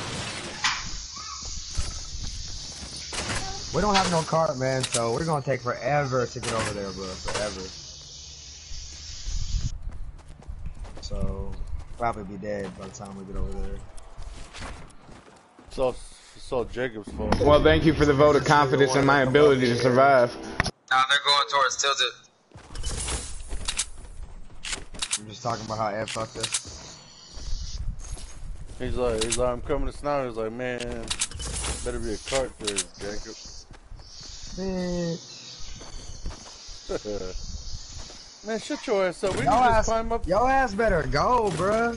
We don't have no card, man, so we're gonna take forever to get over there, bro. Forever. So, probably be dead by the time we get over there. It's all, it's all Jacob's fault. Well, thank you for the vote of confidence in my ability to survive. Nah, they're going towards Tilted. I'm just talking about how Ed fucked us. He's like, he's like, I'm coming to Snow. He's like, man, better be a cart there, Jacob. Bitch. Man, shut your ass up. We Yo can just ass, climb up. yo ass better go, bruh.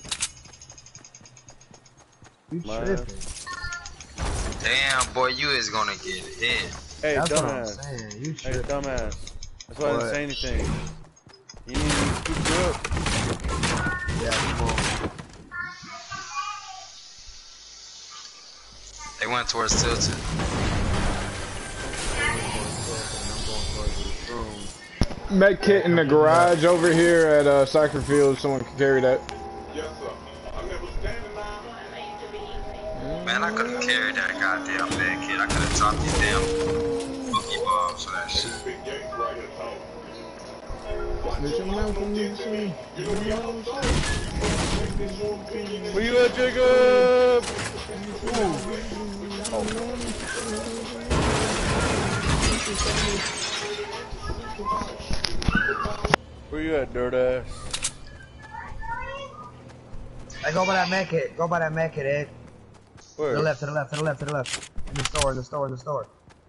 You My tripping. Damn, boy, you is gonna get hit. Hey, That's what I'm dumbass. saying. You Hey, tripping. dumbass. That's why I What? didn't say anything. You need to scoop you up. Yeah, come on. They went towards Tilted. Med kit in the garage over here at uh, soccer field. Someone can carry that. Man, I couldn't carry that goddamn bad kid. I could have dropped these damn monkey balls for that shit. Where you at, Jacob? Ooh. Where you at, dirt ass? Hey, go by that med kit. Go by that med kit, Ed. Where? To the left, to the left, to the left, to the left. In the store, in the store, in the store.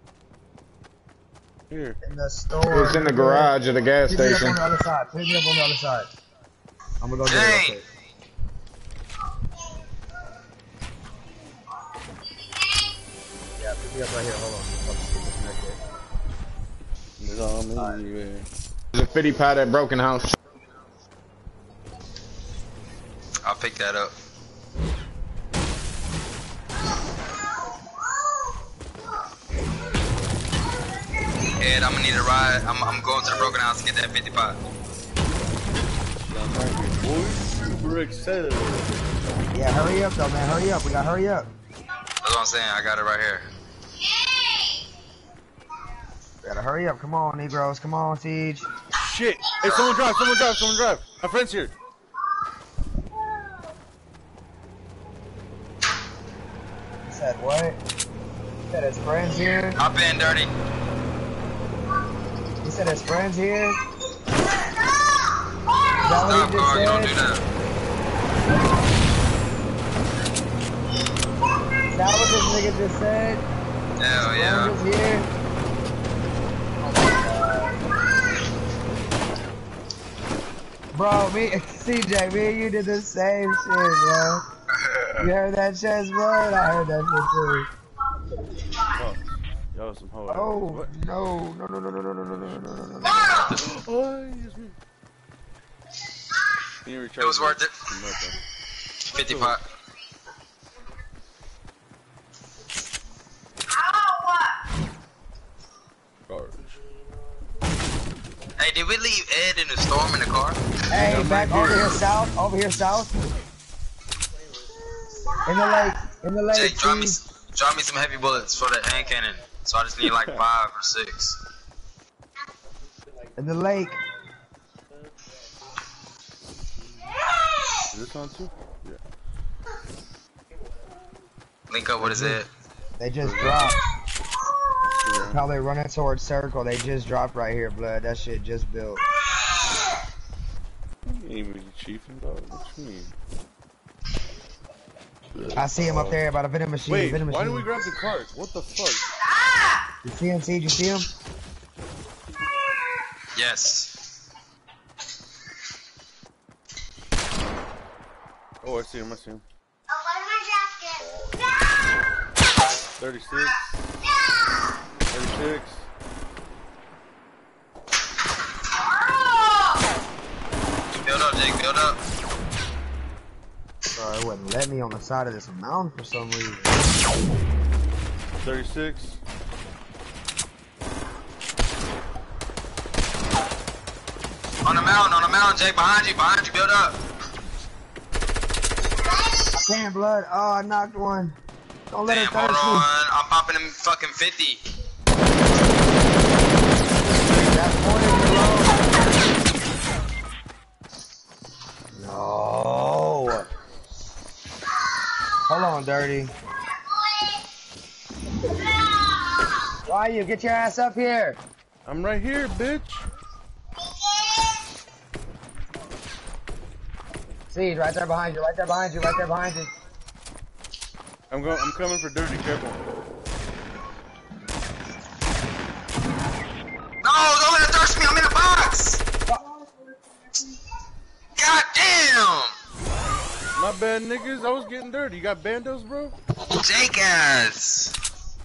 Here. In the store. It's in the garage at the gas Pick it up station. on the other side. Pick it up on the other side. I'm gonna go get it real quick. Yeah, pick me up right here. Hold on. It's on me. Right. There's a fifty pot at Broken House. I'll pick that up. Ed, I'm gonna need a ride. I'm, I'm going to the Broken House to get that fifty pot. Boys. Super excited. Yeah, hurry up though, man. Hurry up. We gotta hurry up. That's what I'm saying. I got it right here. We gotta hurry up. Come on, Negroes. Come on, Siege. Shit. Hey, someone drive. Someone drive. Someone drive. My friend's here. He said what? He said his friends here. Hop in, Dirty. He said his friends here. Is that what Stop, he Carl. just You don't said? do that. Is that what this nigga just said? Hell Friends yeah. is here. Bro, me, C J, me and you did the same shit, bro. You heard that chest, bro? And I heard that shit too. Oh, yo, some hoe. Oh, What? no, no, no, no, no, no, no, no, no, no, no, no. Oh, excuse me. You It was worth it. Nothing. fifty-five. Garbage. Hey, did we leave Ed in the storm in the car? Hey, I'm back right over here. here south, over here south. In the lake, in the lake, Jake, drop me, please. drop me some heavy bullets for the hand cannon. So I just need like five or six. In the lake. Is this on too? Yeah. Link up with his head. They just dropped. Yeah. Probably running towards circle. They just dropped right here, blood. That shit just built. You ain't even chiefing, dog. What you mean? I see him up there by the vending machine. Wait, vending why machine. did we grab the cart? What the fuck? You see him, Siege? You see him? Yes. Oh, I see him. I see him. Oh, where's my jacket? thirty-six. thirty-six. Build up, Jake. Build up. Bro, it wouldn't let me on the side of this mountain for some reason. thirty-six. On the mountain, on the mountain, Jake. Behind you, behind you. Build up. Damn, blood. Oh, I knocked one. Don't let Damn, him hold thirst on. me. I'm popping him fucking fifty. That point is low. No. Hold on, Dirty. Why you? Get your ass up here. I'm right here, bitch. See, right there behind you, right there behind you, right there behind you. I'm going. I'm coming for Dirty. Careful. No, don't let it thirst me. I'm in a box. God damn. My bad, niggas. I was getting dirty. You got bandos, bro? Jake ass.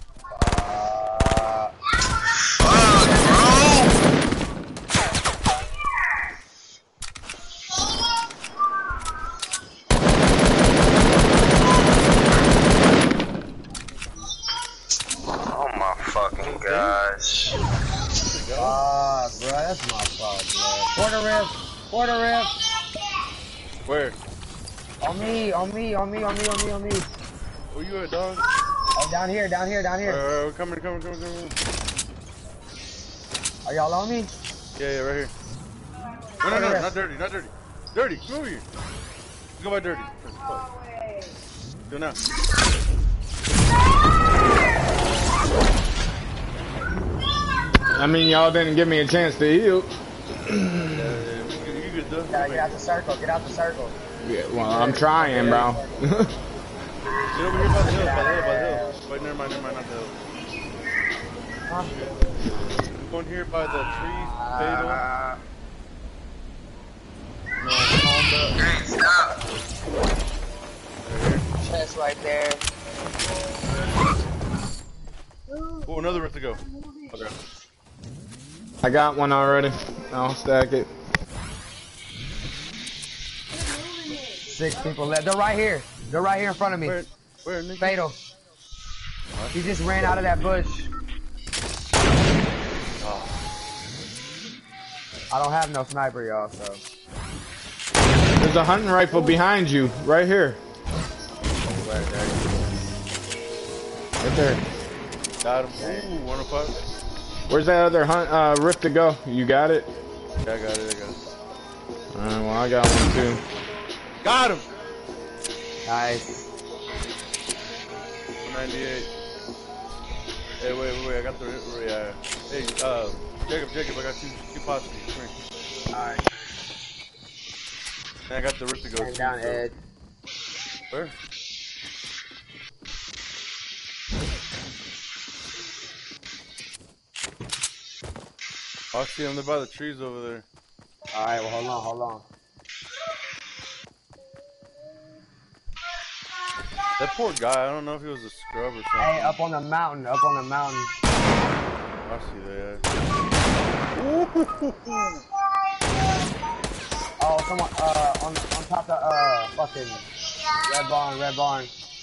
Uh, Fuck, bro. Oh my fucking gosh. ah, bro, that's my fault, bro. Quarter riff, quarter riff. Where? On me, on me, on me, on me, on me, on me. Where you at, dog? Oh, down here, down here, down here. Uh, we're coming, coming, coming, coming. Are y'all on me? Yeah, yeah, right here. No, no, no, not dirty, not dirty. Dirty, come over here. Let's go by dirty. Do it now. I mean, y'all didn't give me a chance to heal. Yeah, yeah, you good, you good, dog. Gotta get out the circle, get out the circle. Yeah, well, I'm trying, bro. Get over here by the hill, by the hill, by the hill. Wait, never mind, never mind, not the hill. Huh? I'm going here by the trees, fatal. Uh, No, calm down. Hey, stop. chest right there. Oh, another rift to go. Okay. I got one already. I'll stack it. Six people left. They're right here. They're right here in front of me. Where, where, nigga? Fatal. He just ran out of that bush. I don't have no sniper, y'all, so. There's a hunting rifle behind you, right here. Right there. Right there. Got him. Ooh, one oh five. Where's that other hunt uh, rift to go? You got it? Yeah, I got it, I got it. Alright, well I got one too. Got him! Nice. ninety-eight. Hey, wait, wait, wait, I got the, yeah. Hey, uh, Jacob, Jacob, I got two, two pots for you. Come here. Alright. And I got the rift to go Stand too, down, so. Ed. Where? Oh, I see them, they're by the trees over there. Alright, well hold on, hold on. That poor guy, I don't know if he was a scrub or something. Hey, up on the mountain, up on the mountain. I see that. Oh, someone, uh, on, on top of, uh, fucking red barn, red barn.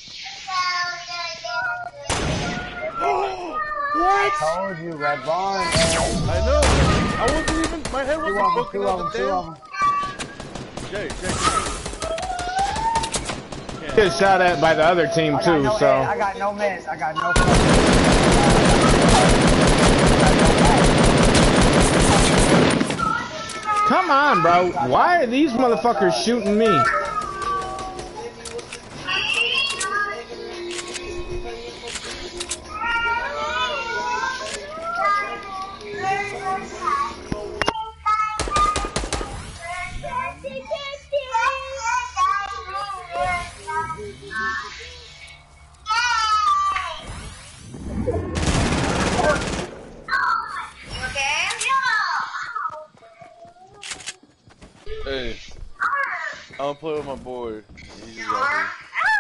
What? I told you, red barn. Man. I know. I wasn't even, my head wasn't Two booking of on them, the two of damn. them. Jay, Jay, Get shot at by the other team I got too, no so. Ed, I got no miss, I got no Come on, bro. Why are these motherfuckers shooting me? Hey, I'm gonna play with my boy. He's just out here.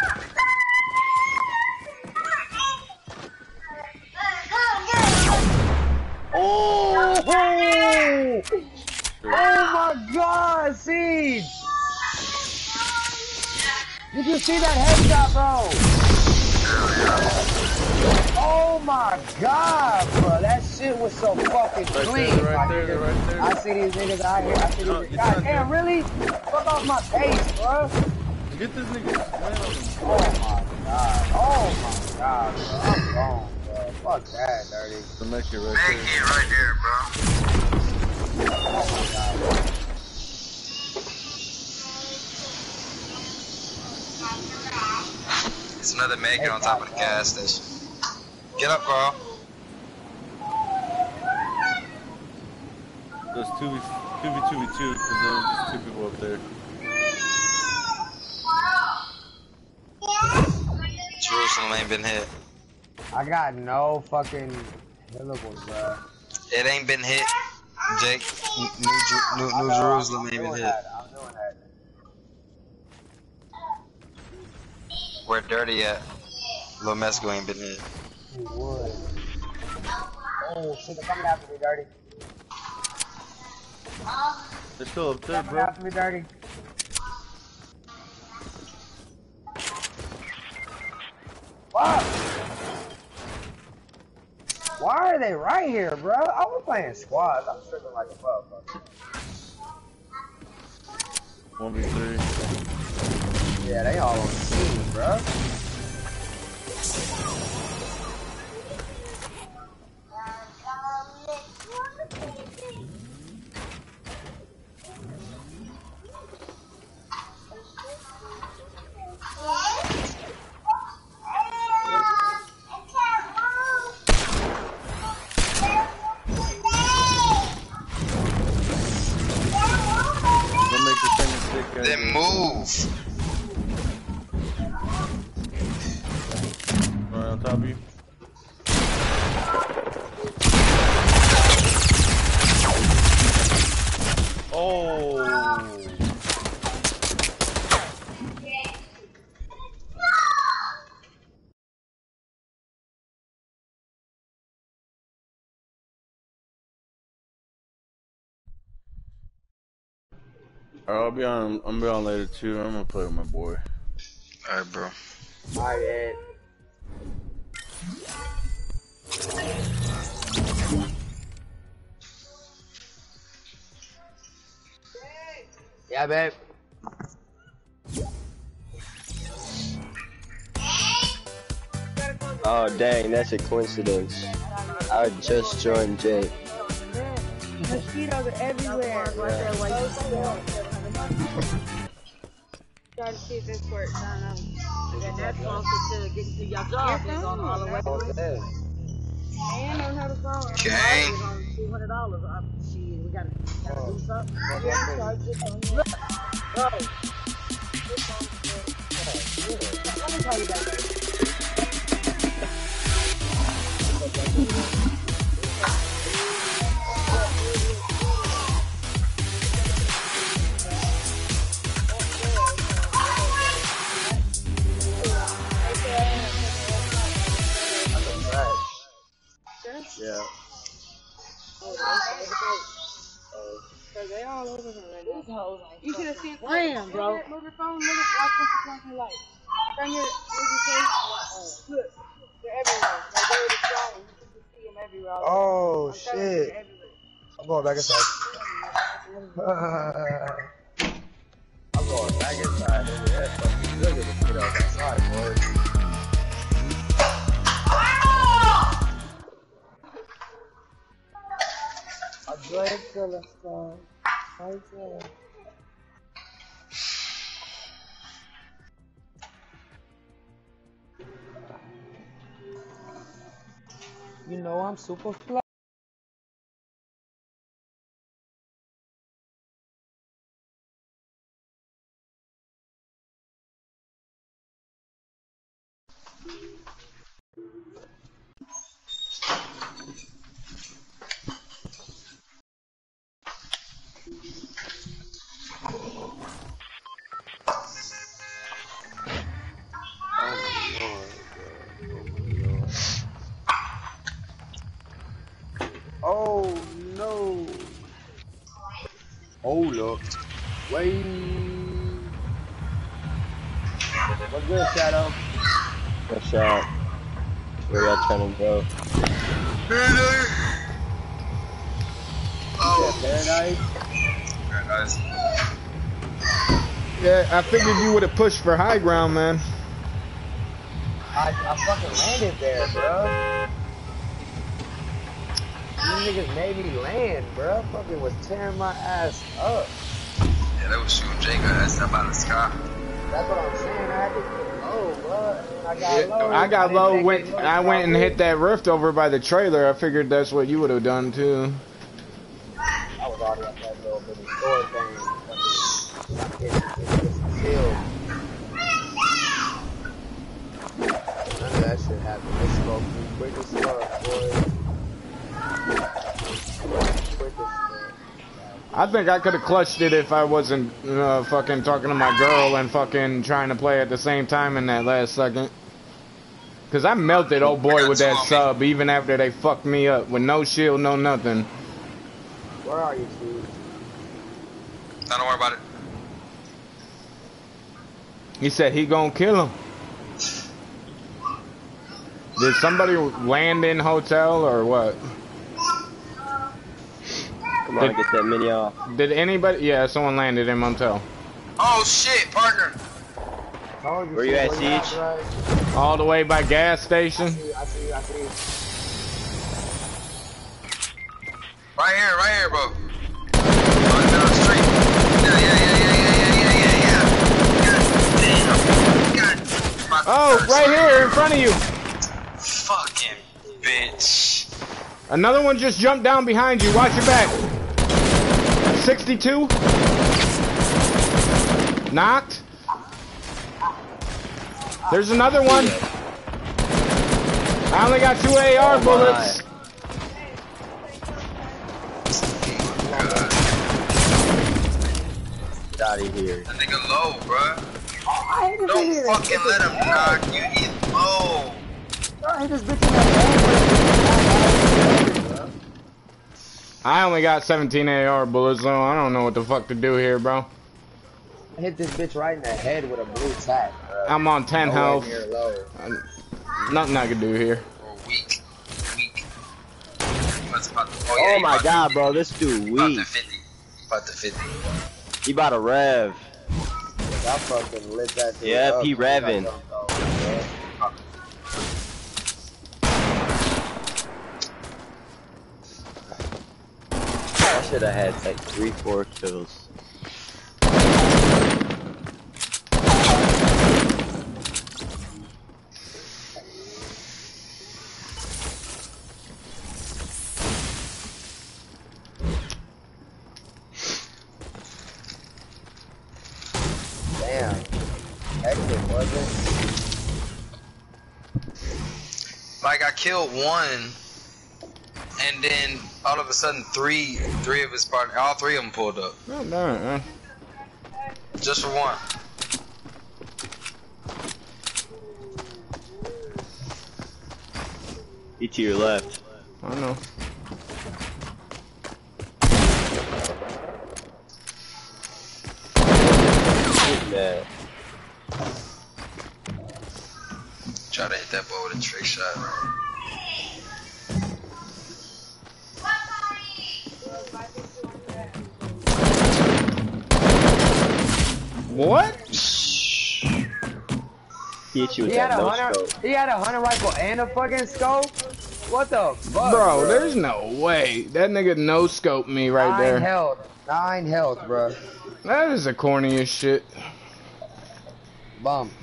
Oh! Oh! Oh my God, Siege! Did you see that headshot, bro? Oh my God, bro! That shit was so fucking Right clean. there, right my there, nigga. right there. I see these niggas out here. I see these No, niggas. get God down, damn, dude. really? Fuck off my face, bro. Get this nigga. Man, Oh my God. Oh my God, bro. I'm gone, bro. Fuck that, dirty. the make it right Make there. it right there, bro. Oh my God, bro. It's another maker on top of the gas station. Get up, Carl. There's two v two v two v two because there was just two people up there. Jerusalem ain't been hit. I got no fucking hillables, bro. It ain't been hit, Jake. New, New, New, New Jerusalem ain't been hit. I'm doing that. Where Dirty at? Lil Mesco ain't been hit. He would. Oh shit, they're coming after me, dirty. They're still up there, Coming bro. after me, dirty. Fuck! Why are they right here, bro? I was playing squads. I'm tripping like a motherfucker. one v three. Yeah, they all on the scene, bro. Don't make the same mistake, guys. Then move. Right on top of you. Oh. Alright, I'll be on. I'm gonna be on later too. I'm gonna play with my boy. Alright, bro. Alright, Ed. Yeah, babe. Oh dang, that's a coincidence. I just joined Jake. Mosquitoes are everywhere. Try to see if this works. I don't know. And that's closer to getting to your job. It's on all the way. And on how to phone. Okay. two hundred dollars. Shit, we gotta, gotta do something. Look, bro. Let me tell you about that. Yeah. They all over here. You should have seen Ram, bro. Move your phone, look at watch what the flashing light. Turn your move your face. Look, they're everywhere. Like they're the sky. You can just see them everywhere. Oh I'm shit! I'm going back inside. I'm going back inside. That's fucking good to get out outside, boys. Right to the sky. Right there. You know I'm super fly. Oh no! Hold up. Wait. What's good, Shadow? What's up? Where y'all trying to go? Oh. Paradise? Paradise. Yeah, I figured you would have pushed for high ground, man. I, I fucking landed there, bro. These niggas made me land, bro. Fucking was tearing my ass up. Yeah, they was shooting Jake ass up out of the sky. That's what I'm saying. I had to get low, bro. I got Yeah, low. I got I low. Went. I went and hit that rift over by the trailer. I figured that's what you would have done too. I was already at that little bitty store thing. Fucking, it, it just killed. None of that shit happened. They spoke me quick as fuck, boy. Quick as fuck. I think I could have clutched it if I wasn't uh, fucking talking to my girl and fucking trying to play at the same time in that last second. Cause I melted old boy with that sub even after they fucked me up with no shield, no nothing. Where are you, Steve? Don't worry about it. He said he gonna kill him. Did somebody land in hotel or what? Come on, Did, get that mini off. Did anybody? Yeah, someone landed in motel. Oh shit, partner. Where you at, Siege? All the way by gas station. I see, I see, I see. Right here, right here, bro. Going down the street. Yeah, yeah, yeah, yeah, yeah, yeah, yeah, yeah, yeah. God damn. God. Oh, right here in front of you. Fucking bitch. Another one just jumped down behind you. Watch your back. sixty-two. Knocked. There's another one. I only got two A R bullets. Get out of here. That nigga low, bruh. Don't fucking let him knock you. He's low. I only got seventeen A R bullets, so I don't know what the fuck to do here, bro. I hit this bitch right in the head with a blue tack, bro. I'm on ten health. Uh, nothing I can do here. Or weak. Weak. What's about to, oh, yeah, oh my god, bro, this dude weak. About to fifty. About to fifty. He about to rev. I fucking lit that dude Yep, up. he revving. should have had like three, four kills. Damn. Actually, wasn't. Like I killed one, and then all of a sudden three, three of his partners, all three of them pulled up. Oh, darn, man. Just for one. He to your left. I know. Yeah. Try to hit that boy with a trick shot. What? He hit you with He that had a no hunter. scope. He had a hunter rifle and a fucking scope. What the fuck, Bro, bro? there's no way. That nigga no scoped me right Nine there. health. Nine health, bro. That is the corniest shit. Bum.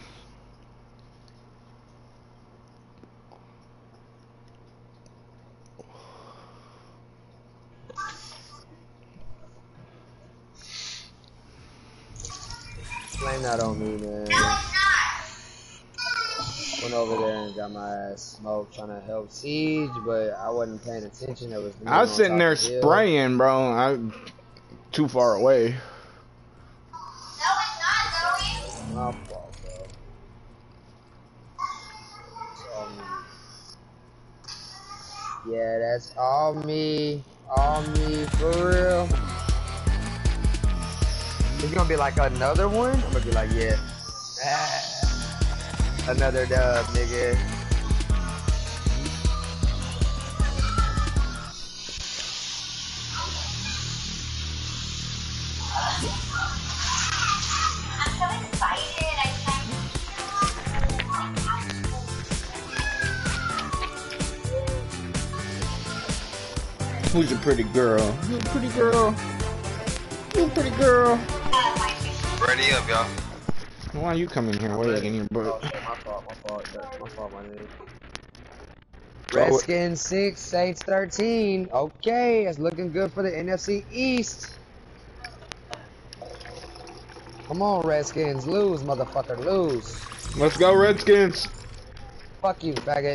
Blame that on me, man. Went over there and got my ass smoked trying to help Siege, but I wasn't paying attention. It was I was sitting there the hill. spraying, bro. I too far away. My fault, bro. It's all me. Yeah, that's all me. All me, for real. It's gonna be like another one? I'm gonna be like, yeah. Ah, another dub, nigga. I'm so excited. I Who's a pretty girl? You a pretty girl? You a pretty girl? Ready up, y'all. Why are you coming here way in your Oh, butt? shit, my fault, my fault, my fault, my nigga. Redskins six, Saints thirteen. Okay, it's looking good for the N F C East. Come on, Redskins, lose, motherfucker, lose. Let's go, Redskins. Fuck you, faggot.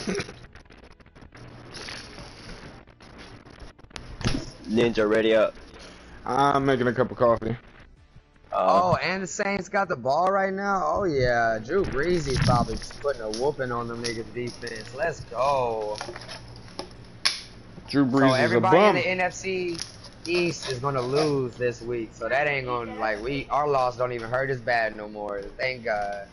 Ninja, ready up. I'm making a cup of coffee. Oh, and the Saints got the ball right now? Oh, yeah. Drew Brees probably putting a whooping on them niggas' defense. Let's go. Drew Brees So is a everybody in bum. the N F C East is going to lose this week. So that ain't going to, like, we our loss don't even hurt as bad no more. Thank God.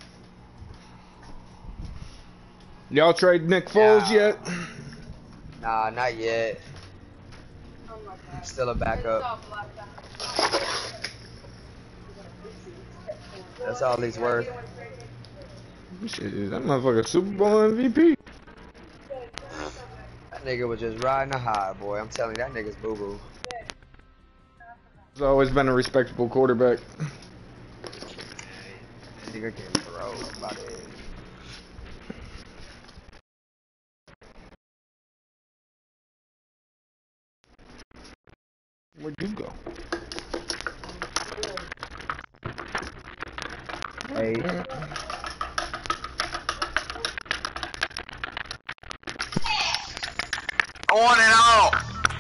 Y'all trade Nick Foles Nah. yet? Nah, not yet. Still a backup. That's all he's worth. Shit, that motherfucker Super Bowl M V P. That nigga was just riding a high, boy. I'm telling you, that nigga's boo-boo. He's always been a respectable quarterback. That nigga can throw about it. Where'd you go? Hey. On and off.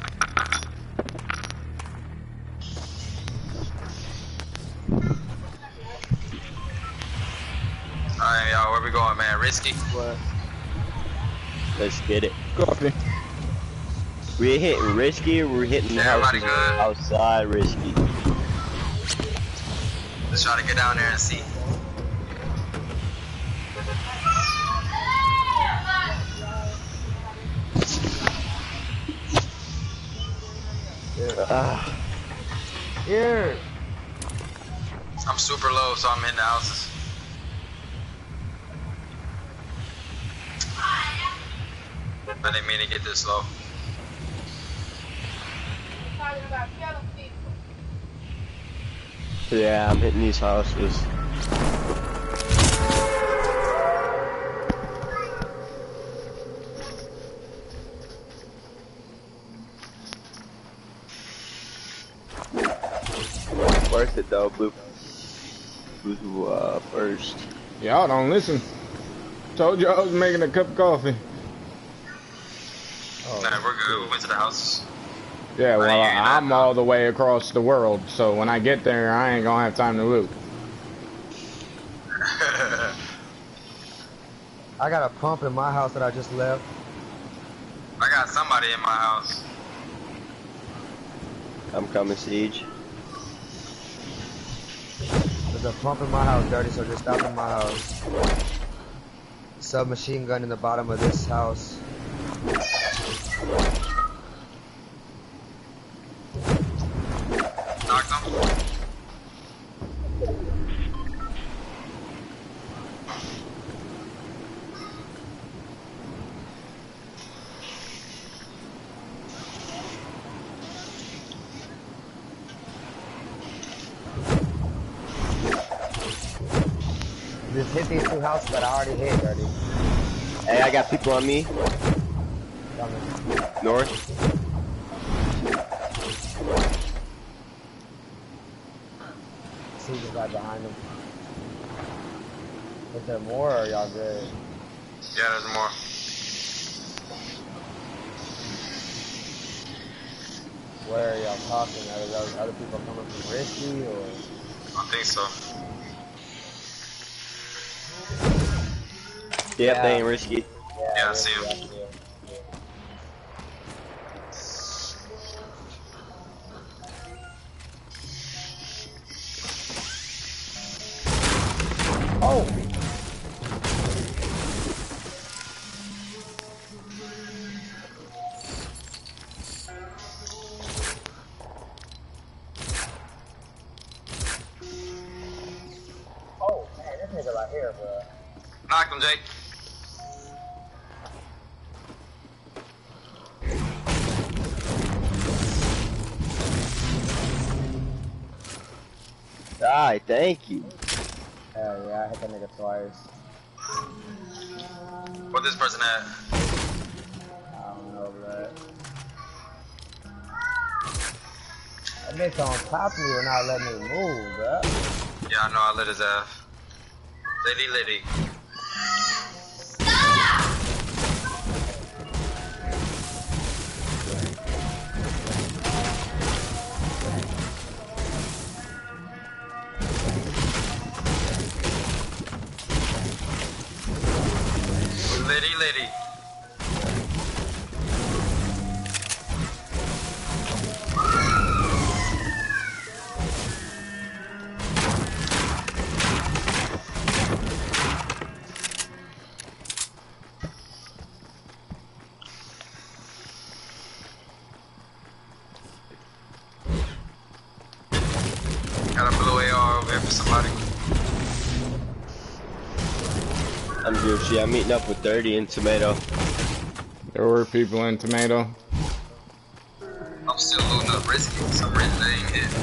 Alright, y'all, where we going, man? Risky. What? Let's get it. Coffee. We're hitting risky or we're hitting the Everybody house good? outside risky. Let's try to get down there and see. Ah, Here. I'm super low, so I'm in the houses. I didn't mean to get this low. talking about killing people. Yeah, I'm hitting these houses. Worth it though, Blue. Blue uh, first. Y'all don't listen. Told you I was making a cup of coffee. Oh, nah, we're good. We went to the house. Yeah, well, I'm all the way across the world, so when I get there, I ain't gonna have time to loot. I got a pump in my house that I just left. I got somebody in my house. I'm coming, Siege. There's a pump in my house, Dirty, so just stop in my house. Submachine gun in the bottom of this house. Knocked him. Just hit these two houses that I already hit, Dirty. Hey, I got people on me. Coming. North. See the guy behind him. Is there more or are y'all good? Yeah, there's more. Where are y'all talking? Are those other people coming from Risky or? I think so. Yep, Yeah. they ain't Risky. Yeah, Yeah, I Risky, see him. I see him. Oh! Oh, man, this nigga right here, bro. Knocked him, Jake. Die, thank you. Hell yeah, I hit that nigga twice. Where this person at? I don't know, bro. That bitch on top of me will not let me move, bro. Yeah, I know. I lit his ass. Liddy, liddy. Liddy, liddy. Got a blue A R over here for somebody. I'm Gucci. I'm meeting up with thirty in Tomato. There were people in Tomato. I'm still looting up Risky for some reason they ain't hit.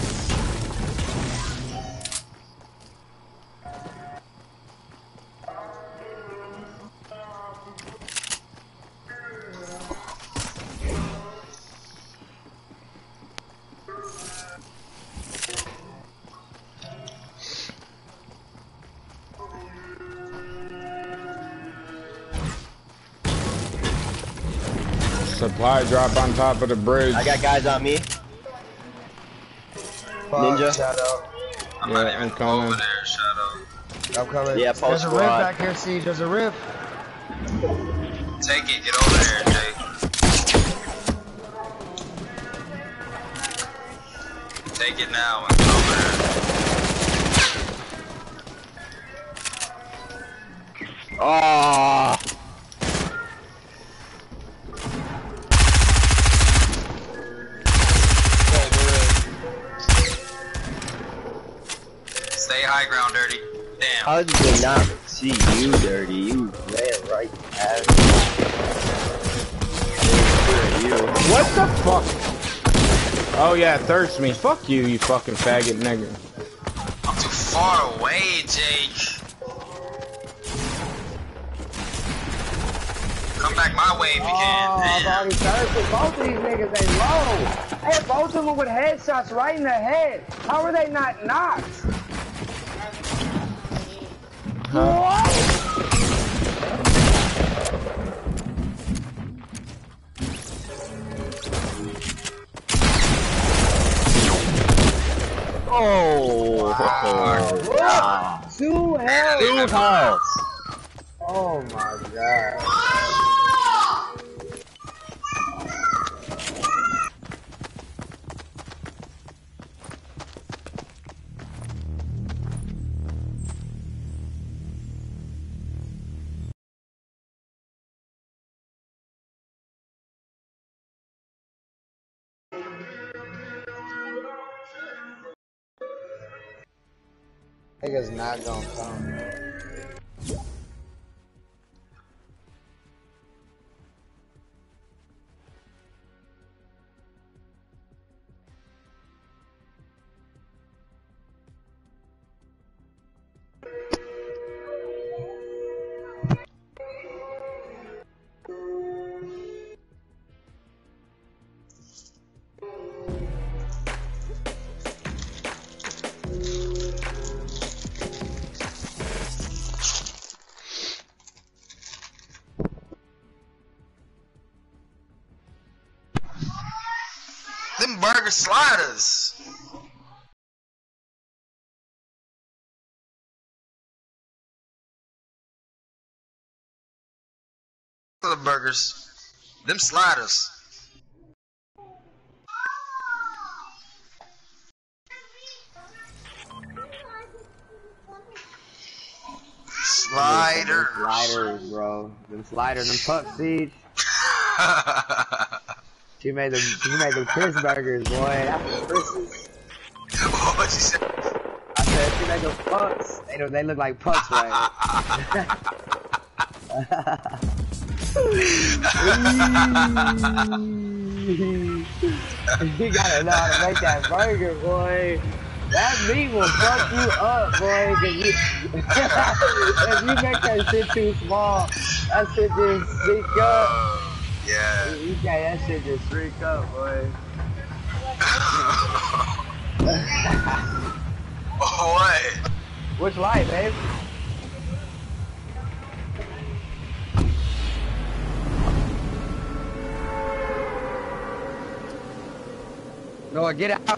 Supply drop on top of the bridge. I got guys on me. Fuck, Ninja. Shadow. I'm Yeah, not even I'm coming. over there, Shadow. I'm coming. Yeah, There's post a rip squad. back here, Siege. There's a rip. Take it, get over there, Jay. Take it now and get over there. Ah. Stay high ground, Dirty. Damn. How did they not see you, Dirty? You ran right past me. You. What the fuck? Oh yeah, thirst me. Fuck you, you fucking faggot nigga. I'm too far away, Jake. Come back my way if you can. Oh, I've already thirsted. Both of these niggas, they low. Hey, both of them with headshots right in the head. How are they not knocked? Huh? What? Oh, Wow. wow. Two health. Two health. Oh my god. Nigga's not gonna come. Them burger sliders. The burgers. Them sliders. Sliders. Them sliders, bro. Them sliders, them puck seeds. She made them. She made them Chris burgers, boy. That's Chris's. What you said? I said she made them pucks. They don't. They look like pucks, right? You gotta know how to make that burger, boy. That meat will fuck you up, boy. Cause you, if you make that shit too small, that shit just sneak up. Yeah. You can't, that shit just freak up, boy. What? Which light, babe? Noah, get out.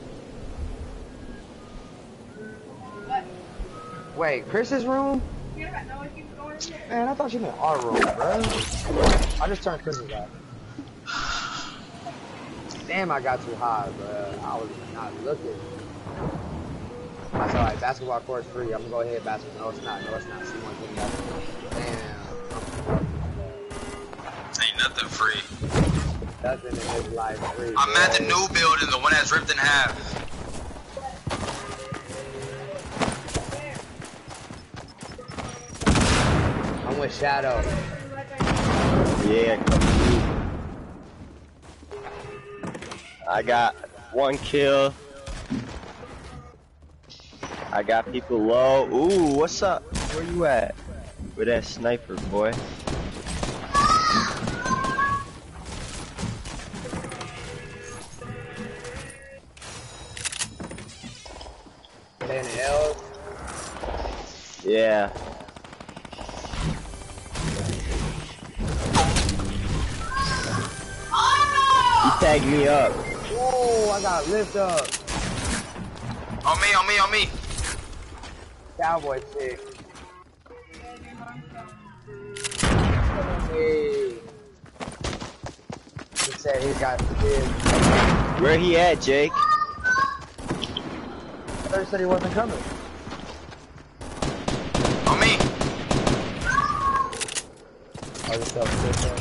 What? Wait, Chris's room? Man, I thought you meant our room, bro. I just turned Chris's off. Damn, I got too high, bro. I was not looking. That's alright, basketball court's free. I'm gonna go ahead, basketball. No, it's not. No, it's not. See one thing basketball. Damn. Ain't nothing free. Nothing in this life free. I'm bro. at the new building, the one that's ripped in half. I'm with Shadow. Yeah, come through. I got one kill. I got people low. Ooh, what's up? Where you at? With that sniper, boy. Playing the L's? Yeah. He tagged me up. Whoa, I got lift up. On me, on me, on me. Cowboy chick. Hey. He said he got the kid. Where he at, Jake? I thought he said he wasn't coming. On me. Oh, this stuff is good.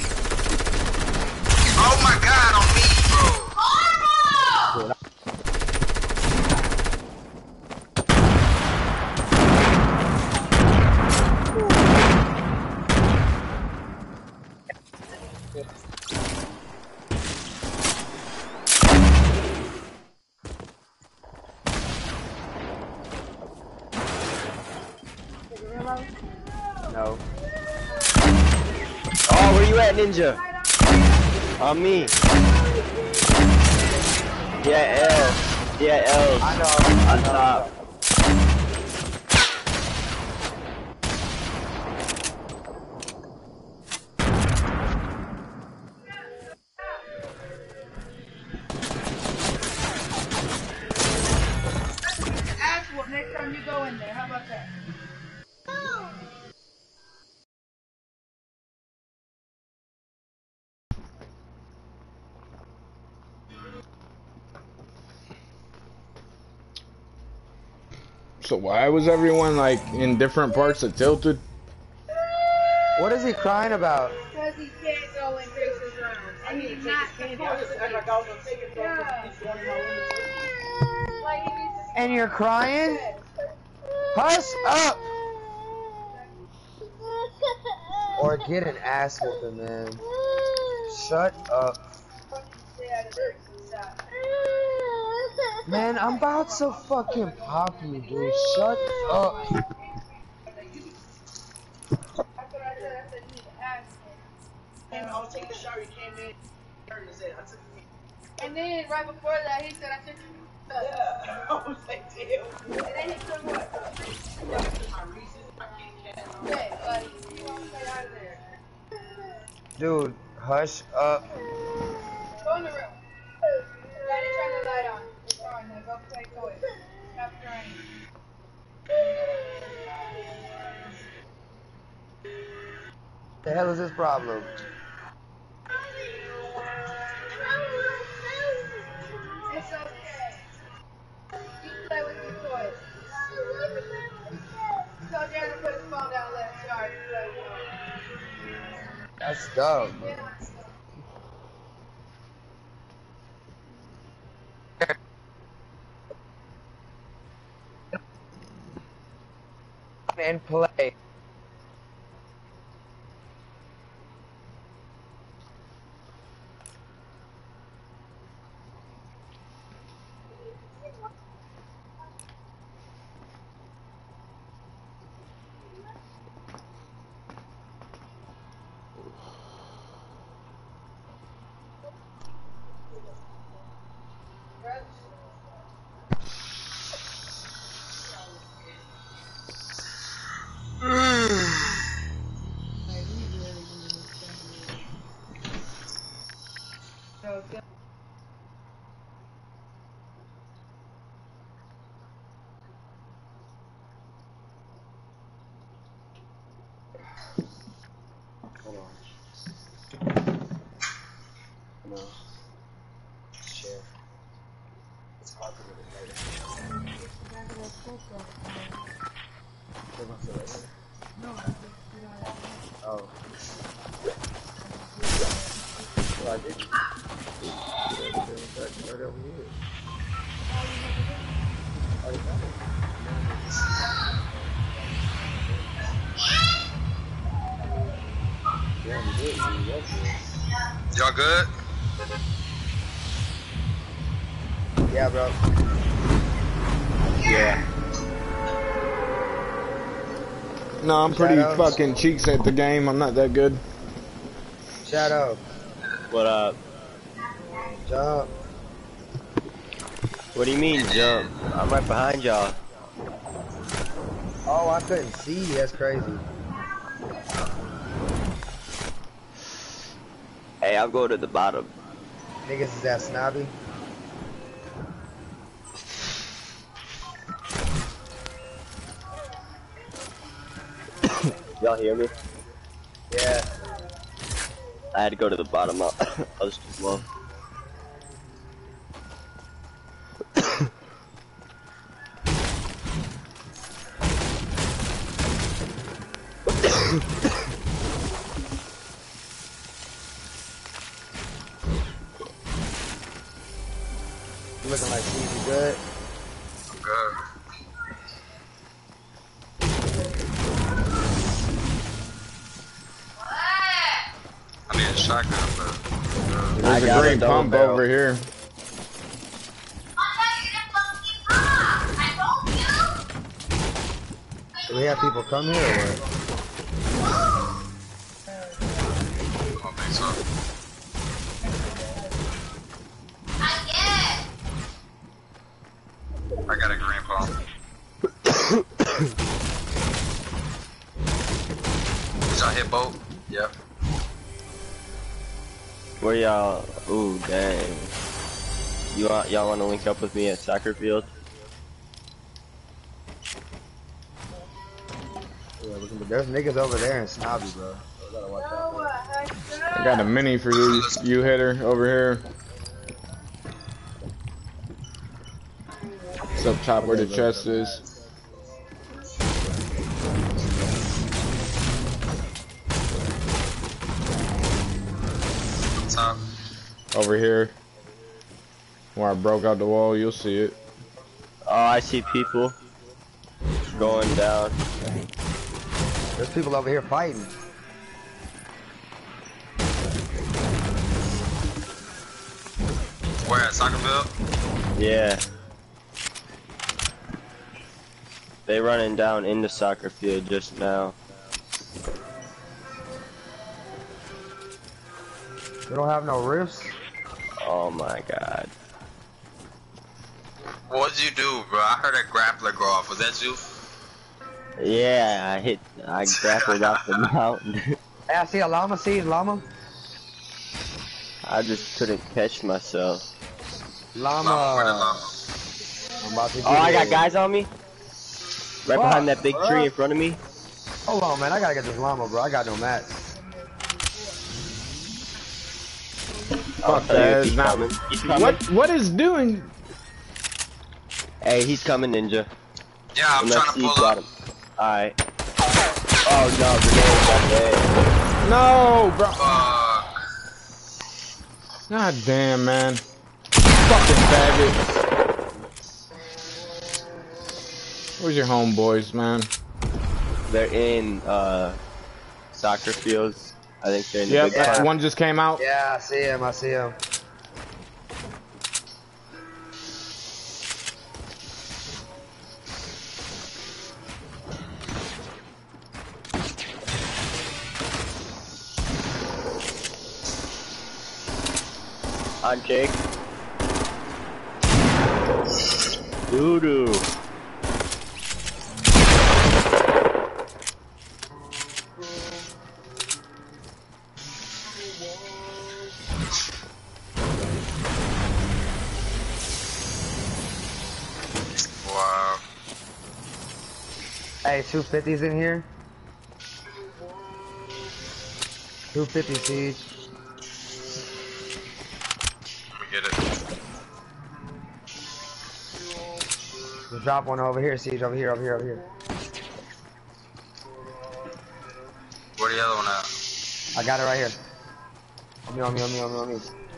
Oh my god, on me, bro. Dude, house? No. Oh, where you at, Ninja? On me. Yeah, L. Yeah, L. I know. On top. Ask what next time you go in there. How about that? So why was everyone like in different parts of Tilted? What is he crying about? Because he can't go in Grace's room. And he's not supposed to. Yeah. Like, he needs to And you're crying? Hush up! Or get an ass whooping, man. Shut up. Man, I'm about to fucking pop you, dude. Shut up. That's what I said. I said you need to ask him. And I was taking a shower, he came in, turned and said, I took me. And then right before that, he said I took you. Yeah. I was like, damn. And then he said what? Okay, like, you want to stay out of there. Dude, hush up. Go in the room. Daddy, turn the light on. It's on. Now go play toys. Stop crying. The hell is his problem? It's okay. You play with your toys. Tell Jared to put his phone down and let him charge and play with it. That's dumb. And play. Hold on. No. Share. It's hard to get it later. Hold on for later. Oh. Well, I did. Right over here. Oh, you got it. Yeah, you did. You did. Y'all good? Yeah, bro. Yeah. No, I'm pretty Shadows. fucking cheeks at the game. I'm not that good. Shadow. What up? Jump. What do you mean, jump? I'm right behind y'all. Oh, I couldn't see. That's crazy. Hey, I'll go to the bottom. Niggas is that snobby? Y'all hear me? Yeah. I had to go to the bottom. I was too low. You looking like Stevie good? I'm good. I need a shotgun, but There's a got green a double pump barrel. over here. Do we have people come here or what? I don't think so. I got a green ball. Did y'all hit boat? Yep. Where y'all? Ooh, dang. You want y'all want to link up with me at soccer field? Yeah, but there's niggas over there in Snobby, bro. So we gotta watch out. I got a mini for you, you hitter over here. It's up top where the chest is. Top. Over here. Where I broke out the wall, you'll see it. Oh, I see people going down. There's people over here fighting. Where at soccer field? Yeah. They running down in the soccer field just now. They don't have no rifts. Oh my god. What'd you do, bro? I heard a grappler go off. Was that you? Yeah, I hit. I grappled off the mountain. Hey, I see a llama. See a llama? I just couldn't catch myself. Llama. Llama, where the llama? I'm about to get Oh, I got it. guys on me. Right What, behind that big bro? tree in front of me. Hold on, man. I gotta get this llama, bro. I got no mats. I'll Fuck tell you that if is he's not. coming. He's coming. What? What is doing? Hey, he's coming, Ninja. Yeah, I'm Unless trying to you pull got up. him. Alright. Oh no, grenade got dead. No, bro. Fuck. God damn, man. Fucking faggot. Where's your homeboys, man? They're in uh soccer fields. I think they're in the Yep, big that park. one just came out. Yeah, I see him. I see him. On Jake. Doo doo. Wow. Hey, two fifties in here. two fifty siege. Let me get it. Just drop one over here, siege. Over here, over here, over here. Where the other one at? I got it right here. On me, on me, on me, on me, on me.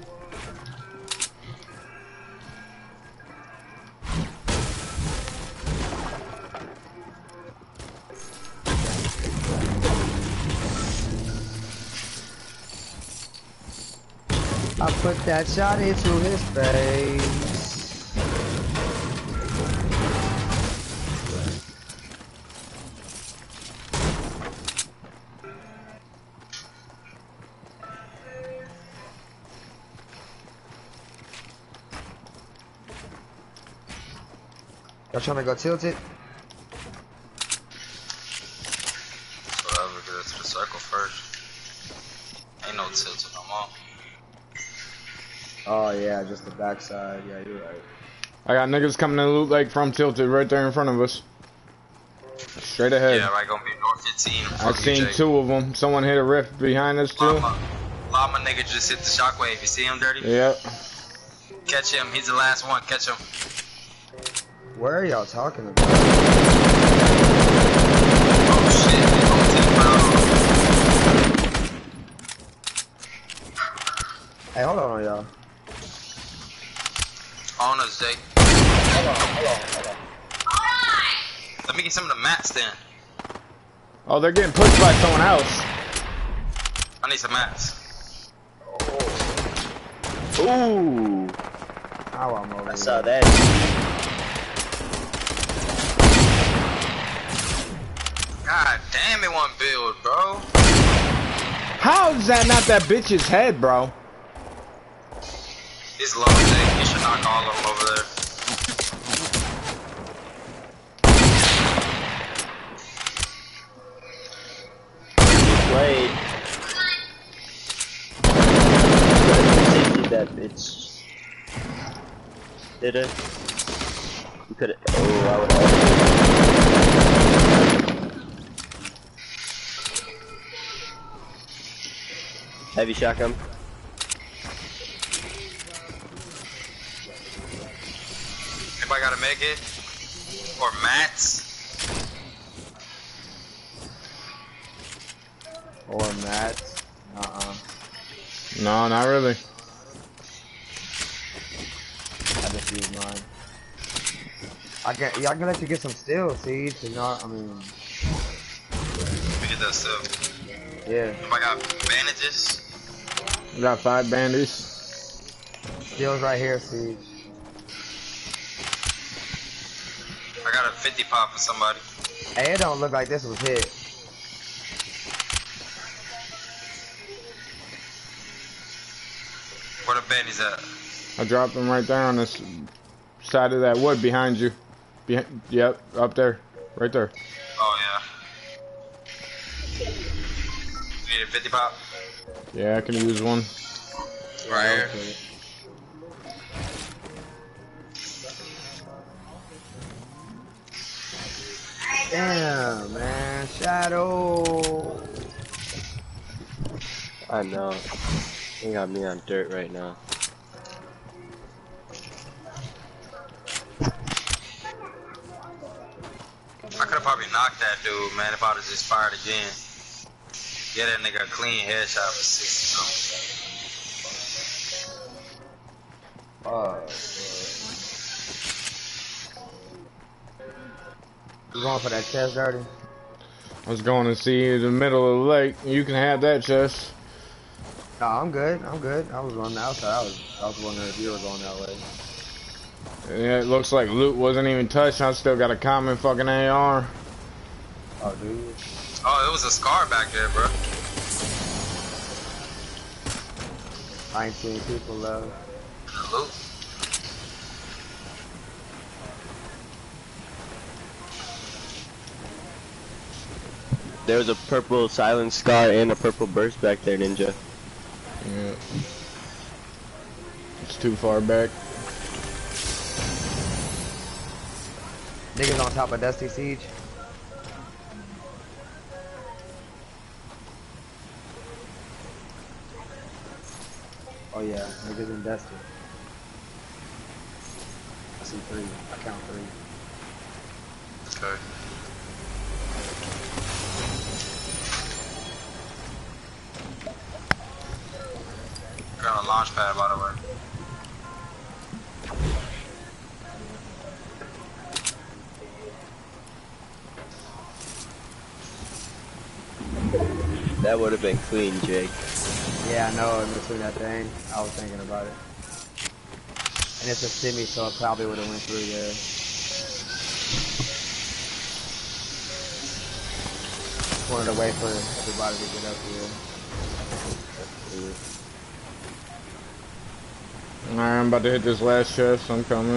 I put that shot into his face. Y'all trying to go tilt it? Whatever, get it to the circle first. Ain't no tilting no more. Oh yeah, just the backside. Yeah, you're right. I got niggas coming to Loot Lake from Tilted right there in front of us. Straight ahead. Yeah, right, gonna be North fifteen. I seen two of them. Someone hit a rift behind us too. Llama, Llama nigga just hit the shockwave. You see him, Dirty? Yep. Catch him. He's the last one. Catch him. Where are y'all talking about? Oh shit. They both take Hey, hold on, y'all. on us, Jake. Hold on, hold on, hold on. Let me get some of the mats then. Oh, they're getting pushed by someone else. I need some mats. Ooh. How I'm over I saw here. that. on build, bro. How is that not that bitch's head, bro? He's low, Jake. You should knock all of them over there. Played. Did that bitch. Did it? You could have. Oh, I would have. Heavy shotgun. Anybody got a make it? Or mats? Or mats? Uh-uh. No, not really. I just use mine. I can, yeah, I can let you get some steel, Siege. You know, I mean. Let me get that stuff. Yeah. I got bandages. We got five bandies. Steel's right here, Siege. I got a fifty pop for somebody. Hey, it don't look like this was hit. Where the bandies at? I dropped them right there on this side of that wood behind you. Behind, yep, up there. Right there. Oh, yeah. You need a fifty pop? Yeah, I can use one. Right here. Okay. Damn, man. Shadow. I know. They got me on dirt right now. I could have probably knocked that dude, man, if I'd have just fired again. Get that nigga a clean headshot for sixty something. Uh, you going for that chest, Dirty? I was going to see you in the middle of the lake. You can have that chest. No, I'm good. I'm good. I was running outside. I was, I was wondering if you were going that way. Yeah, it looks like loot wasn't even touched. I still got a common fucking A R. Oh, dude. Oh, it was a scar back there, bro. nineteen people left. Loot. There was a purple silent scar and a purple burst back there, Ninja. Yeah. It's too far back. Niggas on top of Dusty Siege. Oh yeah, niggas in Dusty. I see three. I count three. Okay. Got a launch pad, by the way. That would have been clean, Jake. Yeah, I know, in between that thing. I was thinking about it. And it's a semi, so it probably would have went through there. Just wanted to wait for everybody to get up here. Alright, I'm about to hit this last chest. I'm coming.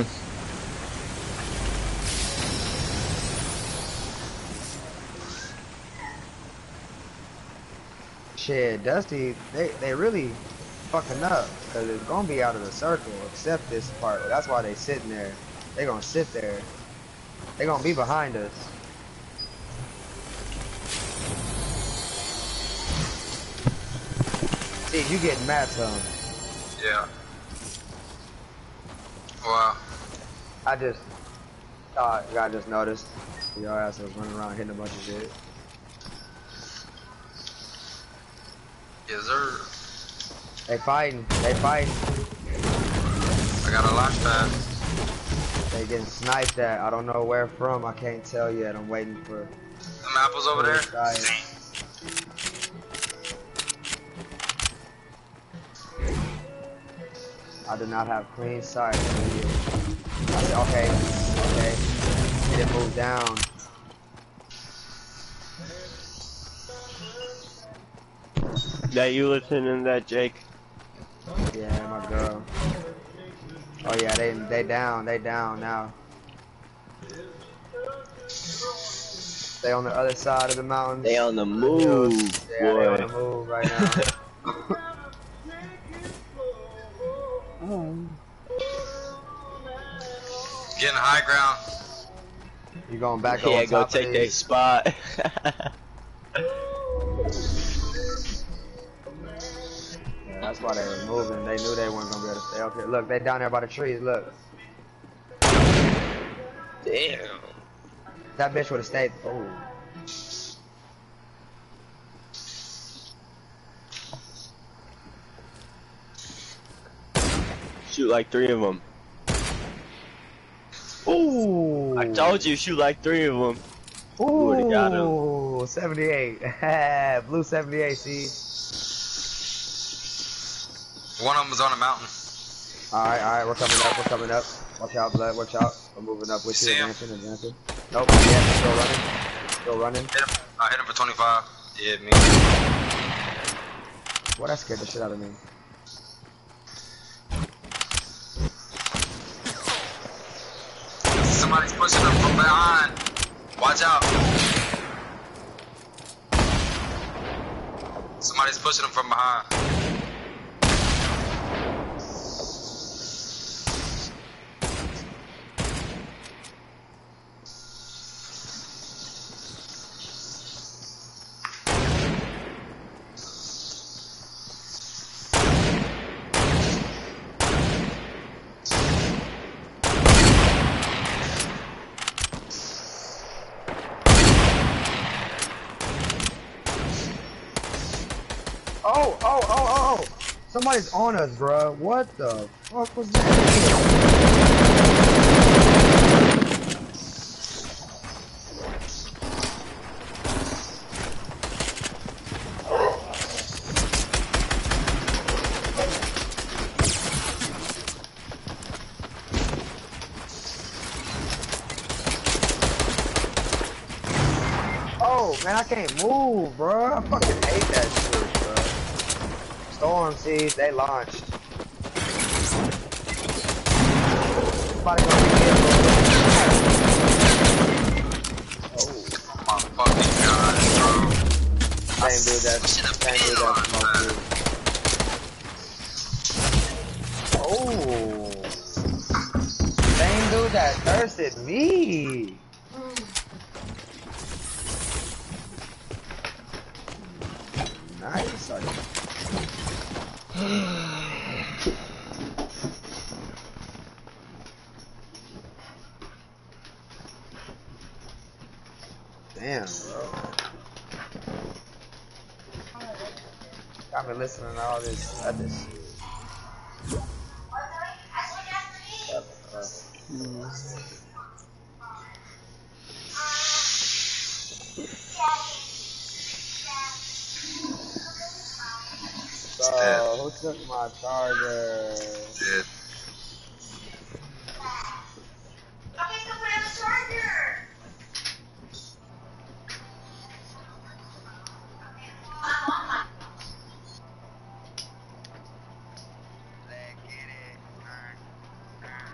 Shit, Dusty, they, they really fucking up. Because it's going to be out of the circle, except this part. That's why they sitting there. They going to sit there. They going to be behind us. See, you getting mad to them. Yeah. Wow. I just thought, I just noticed your ass was running around hitting a bunch of shit. Yes, sir. They fighting. They fighting. I got a launch pad. They getting sniped at. I don't know where from. I can't tell yet. I'm waiting for. Them apples over there. I do not have clean sight. I said, okay, okay. He didn't move down. That you listening to that, Jake? Yeah, my girl. Oh yeah, they they down, they down now. They on the other side of the mountains. They on the move, yeah, boy. they on the move right now. Getting high ground. You going back yeah, on go top take of that these? spot. Yeah, that's why they were moving. They knew they weren't gonna be able to stay up here. Look, they down there by the trees. Look. Damn. That bitch would have stayed. Oh. Shoot like three of them. Ooh. I told you, shoot like three of them. Ooh. Would've got him. seventy-eight. Blue seventy-eight, see? One of them is on the mountain. Alright, alright, we're coming up, we're coming up. Watch out, blood, watch out. We're moving up with you, See him? advancing, advancing. Nope, yeah, still running. Still running. Hit him. I hit him for twenty-five. Yeah, me. Well, that scared the shit out of me. Somebody's pushing him from behind. Watch out. Somebody's pushing him from behind. Oh, oh, oh, oh! Somebody's on us, bro. What the fuck was that? Oh, man, I can't move, bro. I fucking hate that shit, bro. Storm seeds, they launched. Somebody gonna be here, bro. Oh my fucking god, bro. Same dude that, same dude that smoked weed. Oh. Same dude that thirsted me. Nice. Damn, bro. Got me listening to all this other shit. So, who took my charger? Yeah.